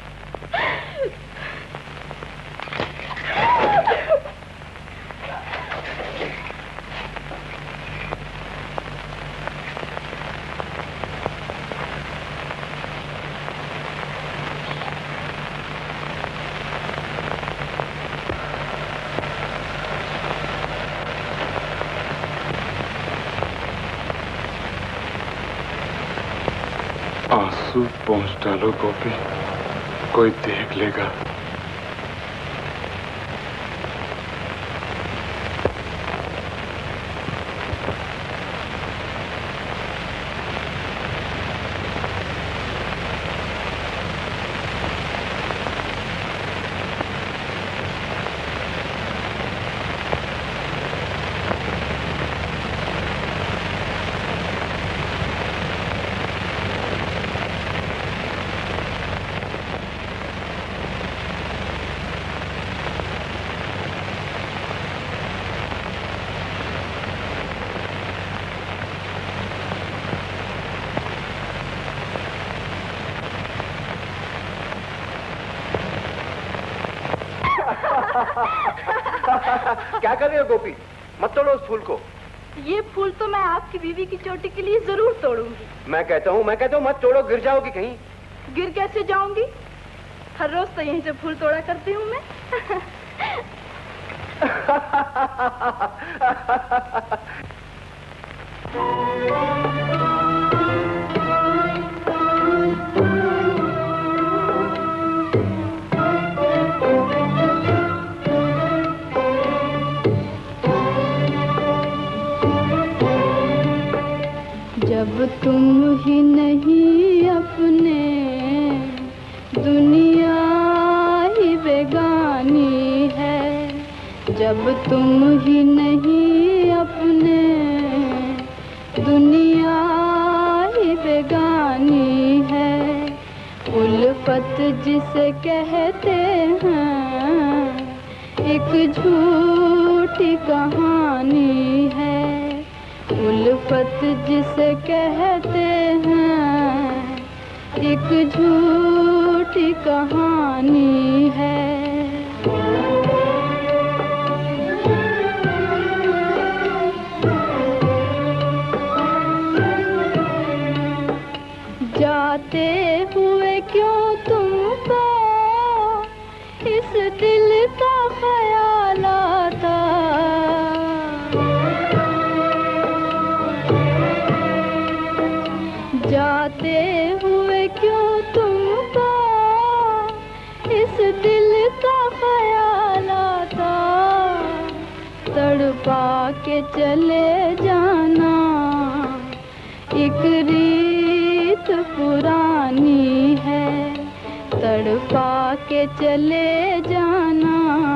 आंसू पहुंच डालो गोपी, कोई देख लेगा। क्या कर रहे हो गोपी? मत तोड़ो उस फूल को। ये फूल तो मैं आपकी बीवी की चोटी के लिए जरूर तोड़ूंगी। मैं कहता हूँ मैं कहता हूँ मत तोड़ो, गिर जाओगी कहीं। गिर कैसे जाऊंगी? हर रोज तो यहीं से फूल तोड़ा करती हूँ मैं। जब तुम ही नहीं अपने, दुनिया ही बेगानी है। जब तुम ही नहीं अपने, दुनिया ही बेगानी है। उल्फत जिसे कहते हैं, एक झूठी कहानी है। उल्फत जिसे कहते हैं एक झूठी कहानी है। जाते हुए क्यों तुमको इस दिल का ख्याल आता, जाते हुए क्यों तुमको इस दिल का ख्याल आता, तड़पा के चले जाना एक रीत पुरानी है, तड़पा के चले जाना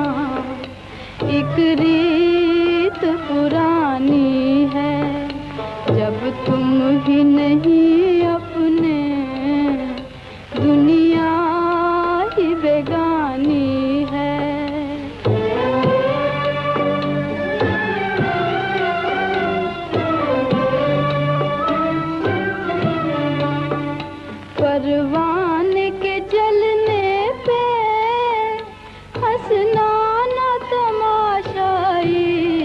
एक रीत पुरानी है। जब तुम ही नहीं अपने दुनिया ही बेगानी है। परवाने के जलने पे हंसना न तमाशाई,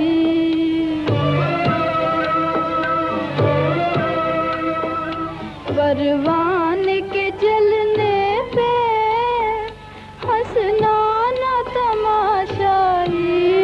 परवाने के जलने पे हंसना न तमाशाई,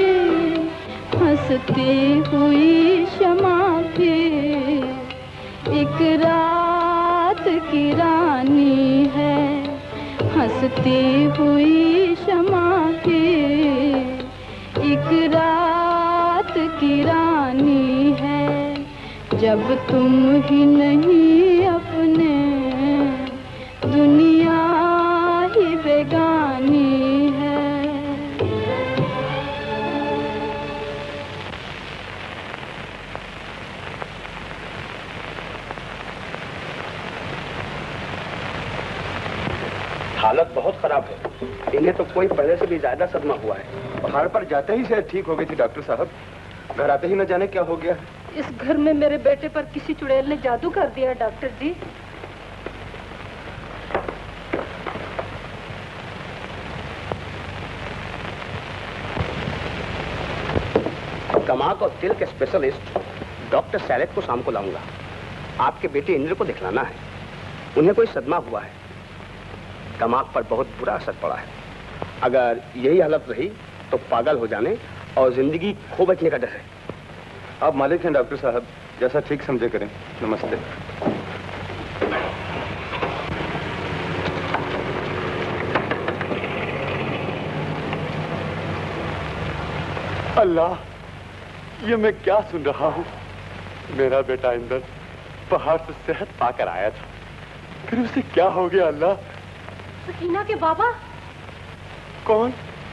हंसती हुई शमा फिर एक रात की रानी है, हंसती हुई शमा फिर एक रात की रानी है। जब तुम ही नहीं अपने दुनिया ही बेगानी है। हालत बहुत खराब है, इन्हें तो कोई पहले से भी ज्यादा सदमा हुआ है। पहाड़ पर जाते ही शायद ठीक हो गई थी डॉक्टर साहब, घर आते ही न जाने क्या हो गया। इस घर में मेरे बेटे पर किसी चुड़ैल ने जादू कर दिया डॉक्टर जी। दिमाग और दिल के स्पेशलिस्ट डॉक्टर सैलेट को शाम को लाऊंगा। आपके बेटे इंद्र को दिखलाना है, उन्हें कोई सदमा हुआ है, दिमाग पर बहुत बुरा असर पड़ा है। अगर यही हालत रही तो पागल हो जाने और जिंदगी खो बैठने का डर है। आप मालिक हैं डॉक्टर साहब, जैसा ठीक समझे करें। नमस्ते। अल्लाह, ये मैं क्या सुन रहा हूँ। मेरा बेटा इंदर पहाड़ से सेहत पाकर आया था, फिर उसे क्या हो गया। अल्लाह, सकीना के बाबा। कौन?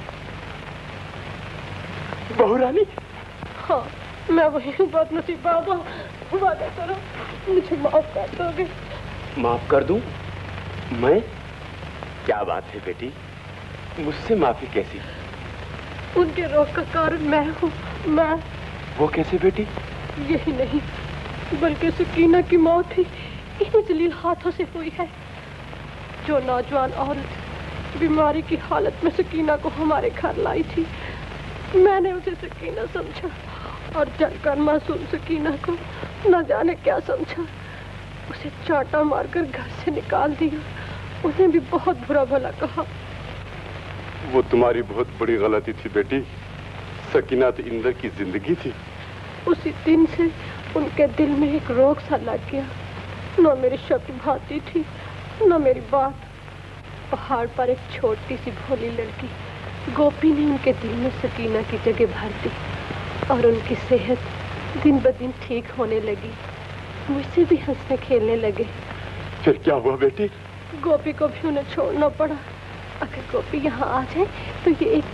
बहू रानी? हाँ, मैं वही हूँ बदनसीब बाबा। वादा करो मुझे माफ कर दोगे। माफ कर दूं? मैं? क्या बात है बेटी, मुझसे माफी कैसी? उनके रोग का कारण मैं हूँ। मैं। वो कैसे बेटी? यही नहीं बल्कि सकीना की मौत ही इन जलील हाथों से हुई है। जो नौजवान औरत बीमारी की हालत में सकीना को हमारे घर लाई थी, मैंने उसे सकीना समझा और जलकर मासूम सकीना को न जाने क्या समझा। उसे चाटा मारकर घर से निकाल दिया। उन्हें भी बहुत बुरा भला कहा। वो तुम्हारी बहुत बड़ी गलती थी बेटी। सकीना तो इंदर की जिंदगी थी। उसी दिन से उनके दिल में एक रोग सा लग गया। न मेरी शक्ल भाती थी न मेरी बात। पहाड़ पर एक छोटी सी भोली लड़की गोपी ने उनके दिल में सकीना की जगह भर दी और उनकी सेहत दिन ब दिन ठीक होने लगी। मुझसे भी हंसने खेलने लगे। फिर क्या हुआ बेटी? गोपी को भी उन्हें छोड़ना पड़ा। अगर गोपी यहाँ आ जाए तो ये एक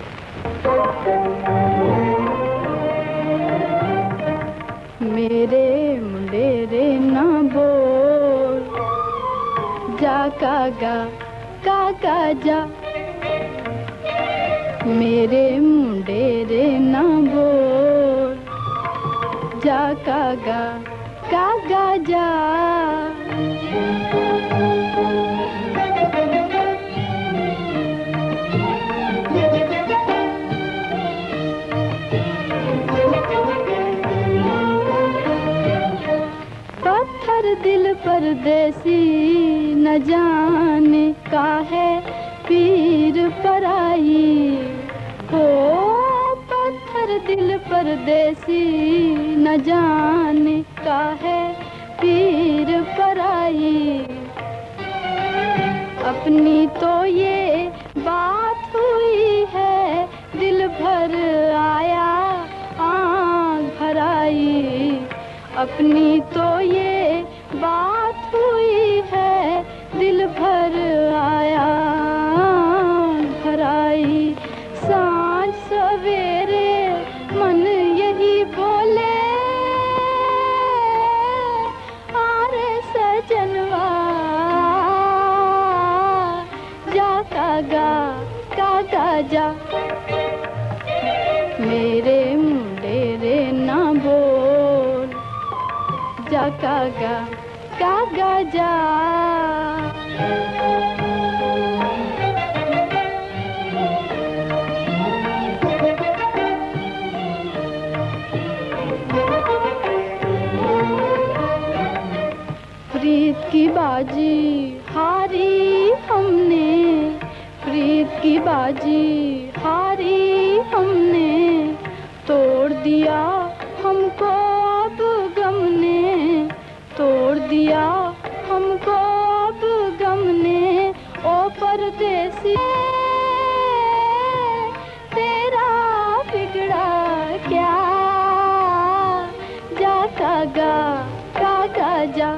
मेरे मुंडेरे ना बोल जा कागा काका जा। मेरे मुंडेरे ना बोल जा कागा कागा जा। पत्थर दिल परदेसी न जाने का है पीर पराई हो। पत्थर दिल परदेसी न जाने का है पीर पराई। अपनी तो ये बात हुई है दिल भर आया आँख भर आई। अपनी तो ये बात हुई है दिल भर आया भर आई। सांझ सवेरे मन यही बोले आरे सजनवा जा कागा कागा जा। मेरे मुंडेरे ना बोल जा कागा कागा जा। प्रीत की बाजी हारी हमने, प्रीत की बाजी हारी हमने। तोड़ दिया हमको अब गम ने, तोड़ दिया हमको अब गम ने। ओ परदेसी तेरा बिगड़ा क्या जा कागा कागा जा।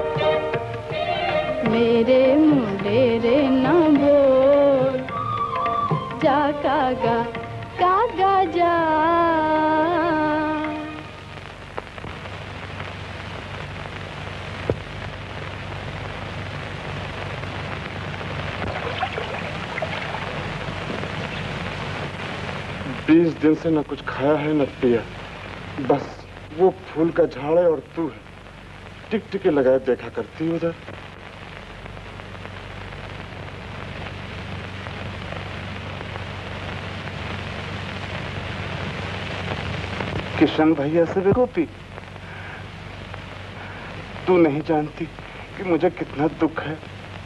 मेरे मुंडेरे ना बोल जा कागा कागा जा। बीस दिन से न कुछ खाया है न पिया, बस वो फूल का झाड़ है और तू है। टिक टिके लगाए देखा करती उधर। किशन भैया से भी गोपी, तू नहीं जानती कि मुझे कितना दुख है।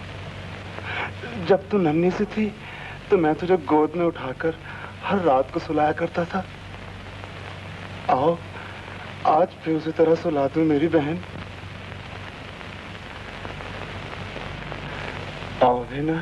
जब तू नन्ही सी थी तो मैं तुझे गोद में उठाकर हर रात को सुलाया करता था। आओ आज फिर उसी तरह सुला दूं मेरी बहन। आओ भी ना।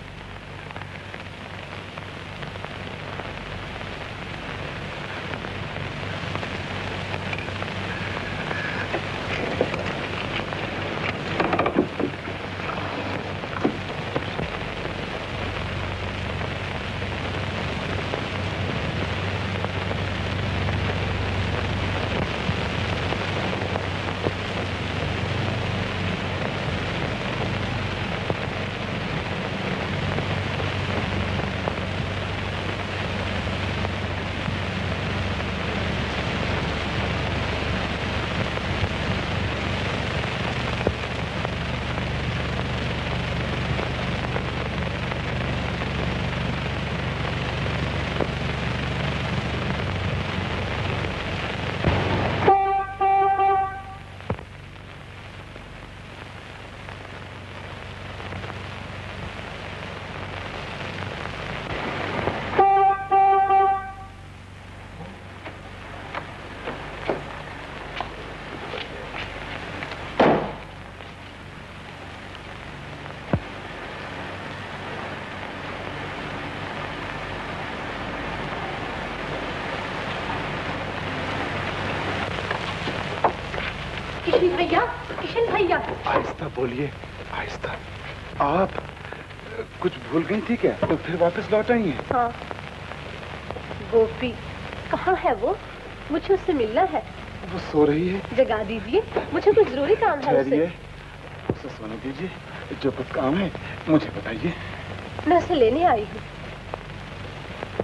किशन भैया, किशन भैया। आहिस्ता बोलिए, आहिस्ता। आप कुछ भूल गई थी क्या? तो फिर वापस लौट आई हैं? हाँ। गोपी कहाँ है वो? मुझे उससे मिलना है। वो सो रही है। जगा दीजिए, मुझे कुछ जरूरी काम है उससे। उसे सोने दीजिए। जो कुछ काम है मुझे बताइए। मैं उसे लेने आई हूँ।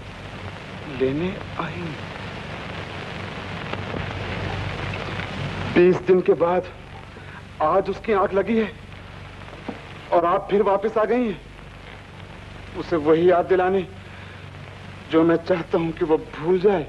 लेने आई? बीस दिन के बाद आज उसकी आंख लगी है और आप फिर वापस आ गई हैं उसे वही याद दिलाने जो मैं चाहता हूं कि वो भूल जाए।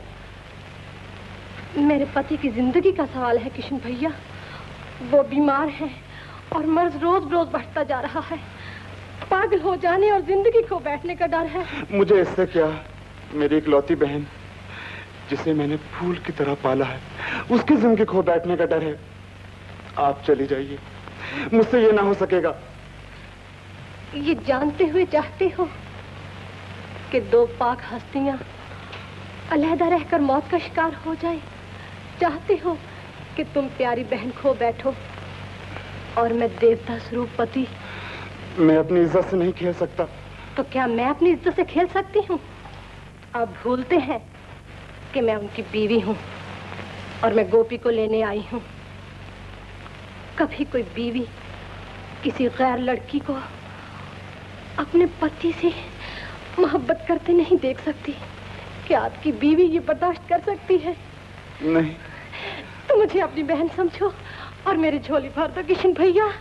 मेरे पति की जिंदगी का सवाल है किशन भैया। वो बीमार है और मर्ज रोज रोज बढ़ता जा रहा है। पागल हो जाने और जिंदगी खो बैठने का डर है। मुझे इससे क्या, मेरी इकलौती बहन जिसे मैंने फूल की तरह पाला है, उसकी जिंदगी खो बैठने का डर है। आप चली जाइए, मुझसे ये ना हो सकेगा। ये जानते हुए चाहते हो कि दो पाक हस्तियां अलहदा रहकर मौत का शिकार हो जाए? चाहते हो कि तुम प्यारी बहन खो बैठो और मैं देवता स्वरूप पति? मैं अपनी इज्जत से नहीं खेल सकता। तो क्या मैं अपनी इज्जत से खेल सकती हूँ? आप भूलते हैं कि मैं उनकी बीवी हूँ और मैं गोपी को लेने आई हूँ। कभी कोई बीवी किसी गैर लड़की को अपने पति से मोहब्बत करते नहीं देख सकती। क्या आपकी बीवी ये बर्दाश्त कर सकती है? नहीं। तो मुझे अपनी बहन समझो और मेरी झोली भर दो किशन भैया।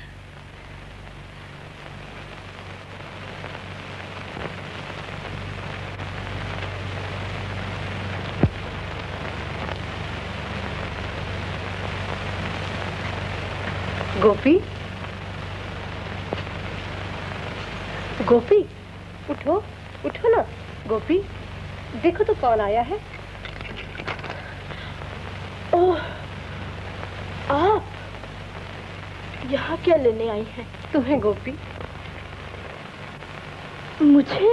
गोपी, गोपी, उठो, उठो ना। गोपी, देखो तो कौन आया है। ओह, आप यहाँ क्या लेने आई हैं? तुम्हें गोपी? मुझे?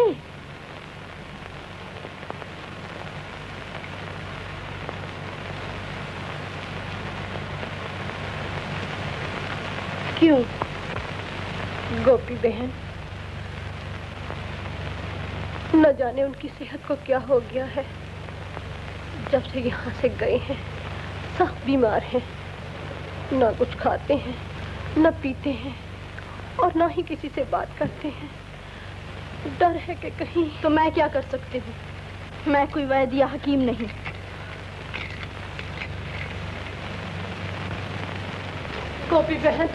क्यों गोपी बहन, न जाने उनकी सेहत को क्या हो गया है। जब से यहाँ से गए हैं सब बीमार हैं, ना कुछ खाते हैं, न पीते हैं और ना ही किसी से बात करते हैं। डर है कि कहीं। तो मैं क्या कर सकती हूँ? मैं कोई वैद्य या हकीम नहीं। गोपी बहन,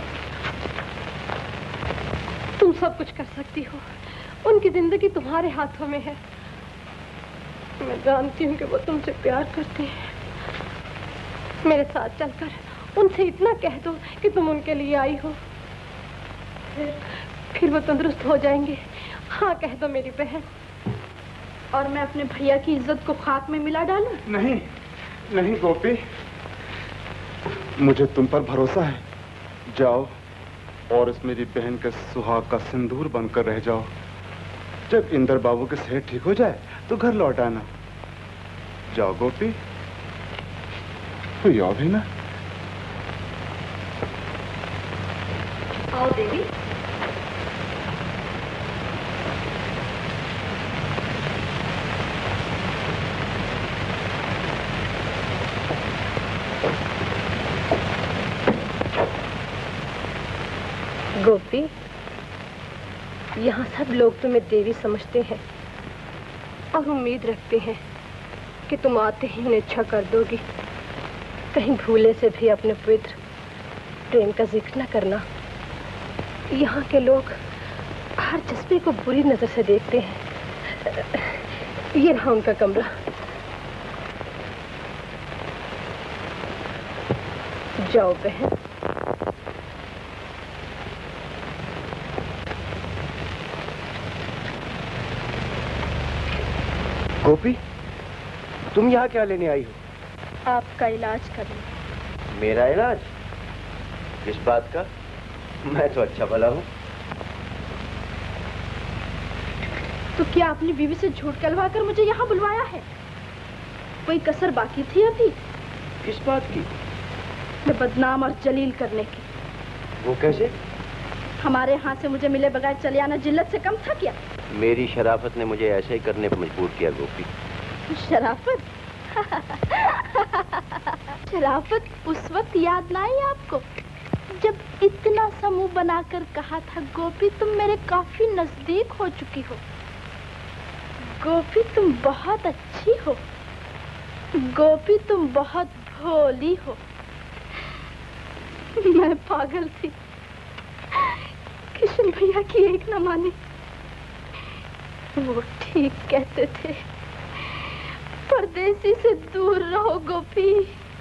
तुम सब कुछ कर सकती हो। उनकी जिंदगी तुम्हारे हाथों में है। मैं जानती हूँ कि वो तुमसे प्यार करते हैं। मेरे साथ चलकर उनसे इतना कह दो कि तुम उनके लिए आई हो, फिर, फिर वो तंदुरुस्त हो जाएंगे। हाँ कह दो मेरी बहन। और मैं अपने भैया की इज्जत को खाक में मिला डालूं? नहीं, नहीं गोपी, मुझे तुम पर भरोसा है। जाओ और इस मेरी बहन के सुहाग का सिंदूर बनकर रह जाओ। जब इंदर बाबू की सेहत ठीक हो जाए तो घर लौट आना। जाओ गोपी, तो आओ भी ना। आओ देवी। गोपी, यहाँ सब लोग तुम्हें देवी समझते हैं और उम्मीद रखते हैं कि तुम आते ही उन्हें अच्छा कर दोगी। कहीं भूले से भी अपने पवित्र प्रेम का जिक्र न करना। यहाँ के लोग हर जज्बे को बुरी नजर से देखते हैं। ये रहा उनका कमरा। जाओ बहन। गोपी, तुम यहाँ क्या लेने आई हो? आपका इलाज करना। मेरा इलाज? किस बात का? मैं तो अच्छा भला हूँ। तो क्या अपनी बीवी से झूठ कहलवा कर मुझे यहाँ बुलवाया है? कोई कसर बाकी थी अभी? किस बात की? मैं बदनाम और जलील करने की। वो कैसे? हमारे यहाँ से मुझे मिले बगैर चले आना जिल्लत से कम था क्या? मेरी शराफत ने मुझे ऐसे ही करने पर मजबूर किया गोपी। शराफत? शराफत उस वक्त याद ना आई आपको जब इतना समूह बनाकर कहा था गोपी तुम मेरे काफी नजदीक हो चुकी हो। गोपी तुम बहुत अच्छी हो। गोपी तुम बहुत भोली हो। मैं पागल थी, किशन भैया की एक न मानी। वो ठीक कहते थे, परदेसी से दूर रहो गोपी।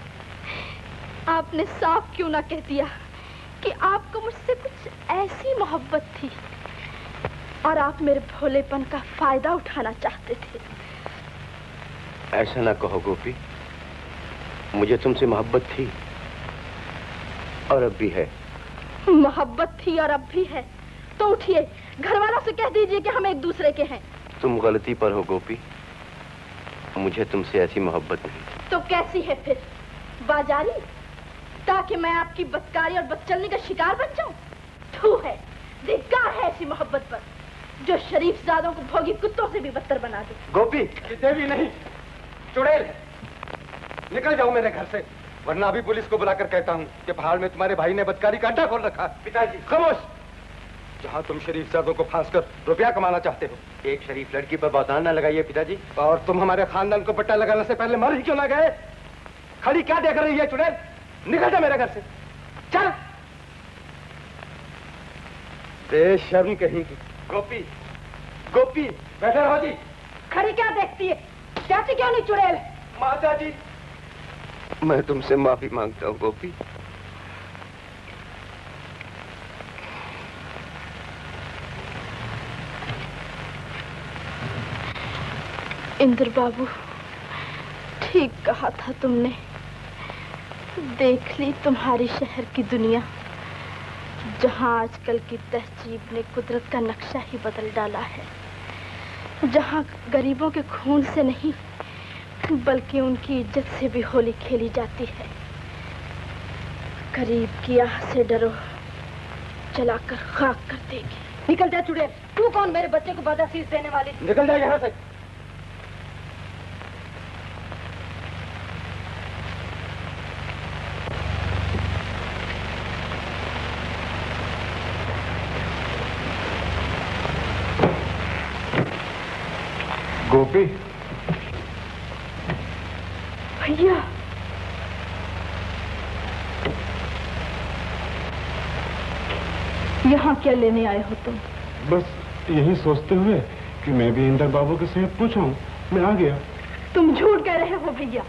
आपने साफ क्यों ना कह दिया कि आपको मुझसे कुछ ऐसी मोहब्बत थी और आप मेरे भोलेपन का फायदा उठाना चाहते थे। ऐसा ना कहो गोपी, मुझे तुमसे मोहब्बत थी और अब भी है। मोहब्बत थी और अब भी है तो उठिए, घर वालों से कह दीजिए कि हम एक दूसरे के हैं। तुम गलती पर हो गोपी, मुझे तुमसे ऐसी मोहब्बत नहीं। तो कैसी है फिर? बाजारी, ताकि मैं आपकी बदकारी और बदचलनी का शिकार बन जाऊं? थू है, धिक्कार है ऐसी मोहब्बत पर जो शरीफ ज़ादों को भोगी कुत्तों से भी बदतर बना दे। गोपी, देवी नहीं, चुड़ैल है। निकल जाओ मेरे घर से, वरना अभी पुलिस को बुलाकर कहता हूँ कि पहाड़ में तुम्हारे भाई ने बदकारी का अड्डा खोल रखा। पिताजी खामोश, जहाँ तुम शरीफ ज़ादों को फांस कर रुपया कमाना चाहते हो। एक शरीफ लड़की पर बौतान ना लगाइए पिताजी। और तुम हमारे खानदान को पट्टा लगाने से पहले मर ही क्यों ना गए? खड़ी क्या देख रही है चुड़ैल? निकल जा मेरे घर से, चल। बेशर्म कहीं की। गोपी, गोपी, बैठे रहो जी। खड़ी क्या देखती है? जाती क्यों नहीं चुड़ैल? माता जी, मैं तुमसे माफी मांगता हूँ गोपी। इंद्र बाबू, ठीक कहा था तुमने। देख ली तुम्हारी शहर की दुनिया, जहां आजकल की तहजीब ने कुदरत का नक्शा ही बदल डाला है। जहां गरीबों के खून से नहीं बल्कि उनकी इज्जत से भी होली खेली जाती है। गरीब की आह से डरो, जलाकर खाक कर देगी। निकल जा चुड़ैल, तू कौन मेरे बच्चे को बदअसीस देने वाली? निकल जा यहाँ से। गोपी, भैया, यहाँ क्या लेने आए हो तुम? बस यही सोचते हुए कि मैं भी इंदर बाबू के सेहत पूछूं, मैं आ गया। तुम झूठ कह रहे हो भैया।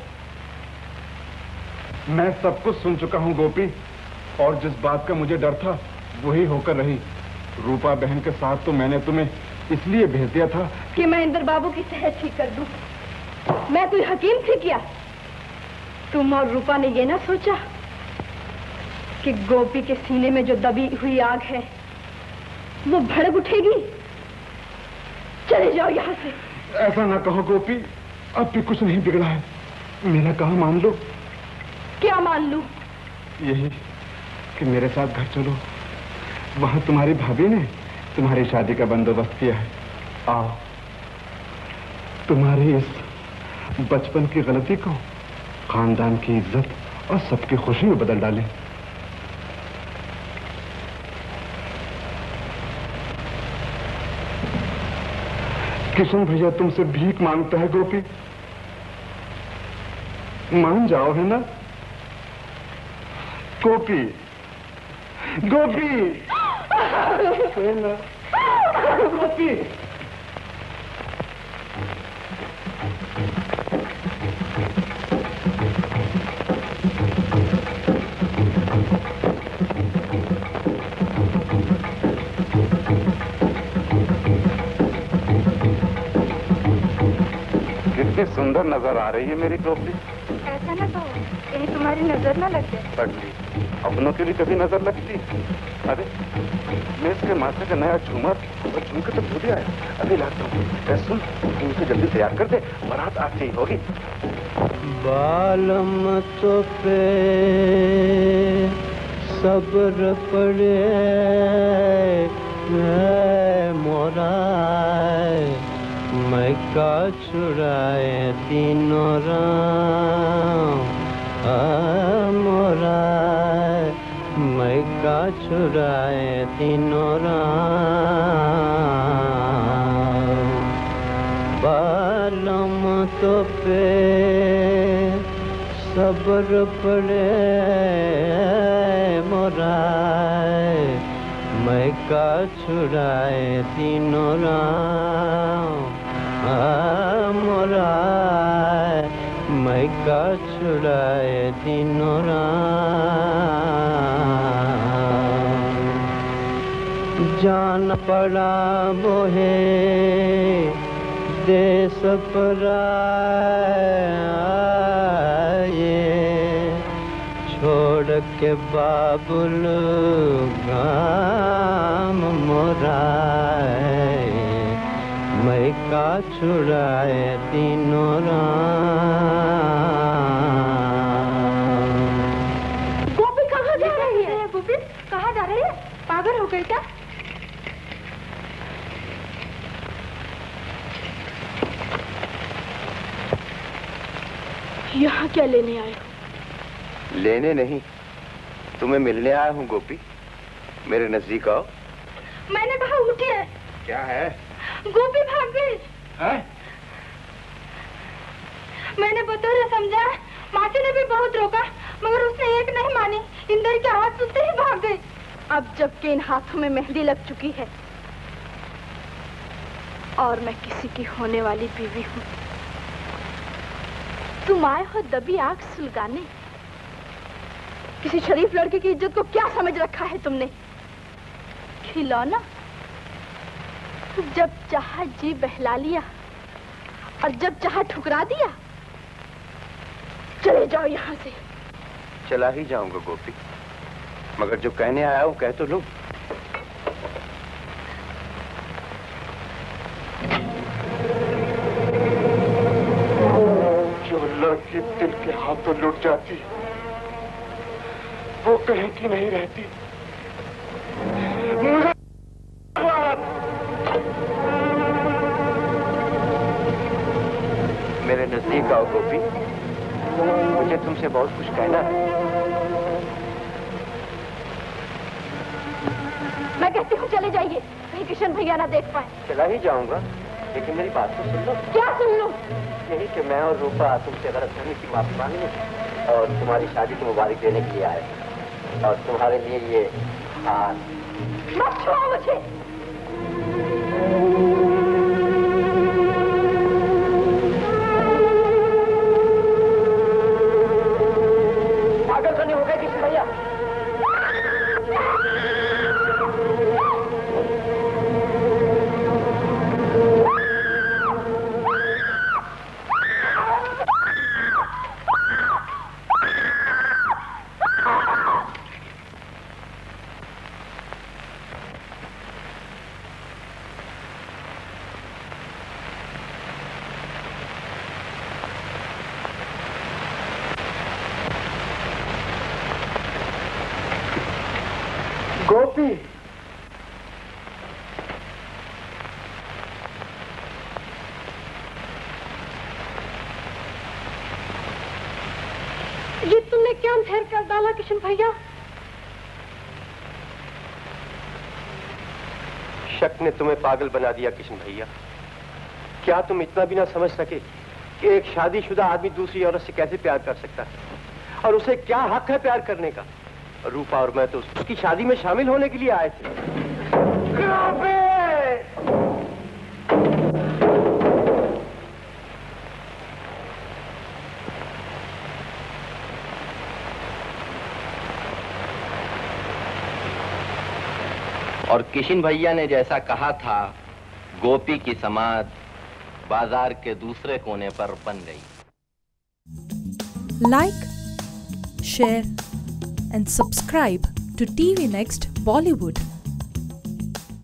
मैं सब कुछ सुन चुका हूँ गोपी, और जिस बात का मुझे डर था वही होकर रही। रूपा बहन के साथ तो मैंने तुम्हें इसलिए भेज दिया था कि मैं इंदर बाबू की सेहत ठीक कर दूं। मैं कोई हकीम थी क्या? तुम और रूपा ने ये ना सोचा कि गोपी के सीने में जो दबी हुई आग है वो भड़क उठेगी? चले जाओ यहाँ से। ऐसा ना कहो गोपी, अब भी कुछ नहीं बिगड़ा है। मेरा कहा मान लो। क्या मान लूं? यही कि मेरे साथ घर चलो, वहां तुम्हारी भाभी ने तुम्हारी शादी का बंदोबस्त किया है। आओ, तुम्हारी इस बचपन की गलती को खानदान की इज्जत और सबकी खुशी में बदल डालें। किशन भैया तुमसे भीख मांगता है गोपी, मान जाओ, है ना? गोपी, गोपी, है ना? गोपी। कितनी सुंदर नजर आ रही है मेरी गोपी। ऐसा ना कहो, कहीं तुम्हारी नजर ना लग जाए। पगली, अपनों के लिए कभी नजर लगती? अरे मैं इसके माथे का नया झूमर और झुमके तो भूल आया, अभी लाता हूँ। सुन, तुमसे जल्दी तैयार कर दे, बारात आती ही होगी। बालम तो पे सब्र पड़े मोरा, मैं का छुड़ाए तीनों राम मोरा, मैं का छुड़ाए तीनों राम। बालम तो पे सब्र पड़े मोरा मैं का छुड़ाए तीनों राम मोरा मैं का छुड़ाए तीनों राम जान पड़ा मोहे देश पराए छोड़ के बाबुल गाम मोराए मैं का छुड़ाए तीनों राम। गोपी कहाँ जा रही है? गोपी कहाँ जा रही है? पागल हो गई क्या? यहाँ क्या लेने आए हो? लेने नहीं, तुम्हें मिलने आया हूँ गोपी। मेरे नजदीक आओ। मैंने कहा उठिए। क्या है? गोपी भाग गई। है? मैंने बतौर समझा, मासी ने भी बहुत रोका मगर उसने एक नहीं मानी। इंदर की आवाज सुनते ही भाग गई। अब जबकि इन हाथों में मेहंदी लग चुकी है और मैं किसी की होने वाली बीवी हूँ, तुम आए हो दबी आंख सुलगाने। किसी शरीफ लड़के की इज्जत को क्या समझ रखा है तुमने? खिलौना? जब चाहा जी बहला लिया और जब चाहा ठुकरा दिया। चले जाओ यहाँ से। चला ही जाऊंगा गोपी, मगर जो कहने आया हूँ कह तो लूं। जो लड़की दिल के हाथों लुट जाती वो कहीं की नहीं रहती। मेरे नजदीक आओ गोपी, मुझे तुमसे बहुत कुछ कहना है। मैं कहती हूँ चले जाइए, कहीं किशन भैया ना देख पाए। चला ही जाऊंगा, लेकिन मेरी बात तो सुन लो। क्या सुन लो? यही कि मैं और रूपा तुमसे गलतफहमी की माफी मांगने और तुम्हारी शादी की मुबारक देने के लिए आए, और तुम्हारे लिए ये हार। मत छुओ मुझे। पागल तो नहीं हो गए किशन भैया? गोपी, ये तुमने क्या अंधेर कर डाला किशन भैया? शक ने तुम्हें पागल बना दिया किशन भैया। क्या तुम इतना भी ना समझ सके कि एक शादीशुदा आदमी दूसरी औरत से कैसे प्यार कर सकता है, और उसे क्या हक है प्यार करने का? रूपा और मैं तो उसकी शादी में शामिल होने के लिए आए थे। और किशन भैया ने जैसा कहा था, गोपी की समाध बाजार के दूसरे कोने पर बन गई। Like, share and subscribe to T V Next Bollywood.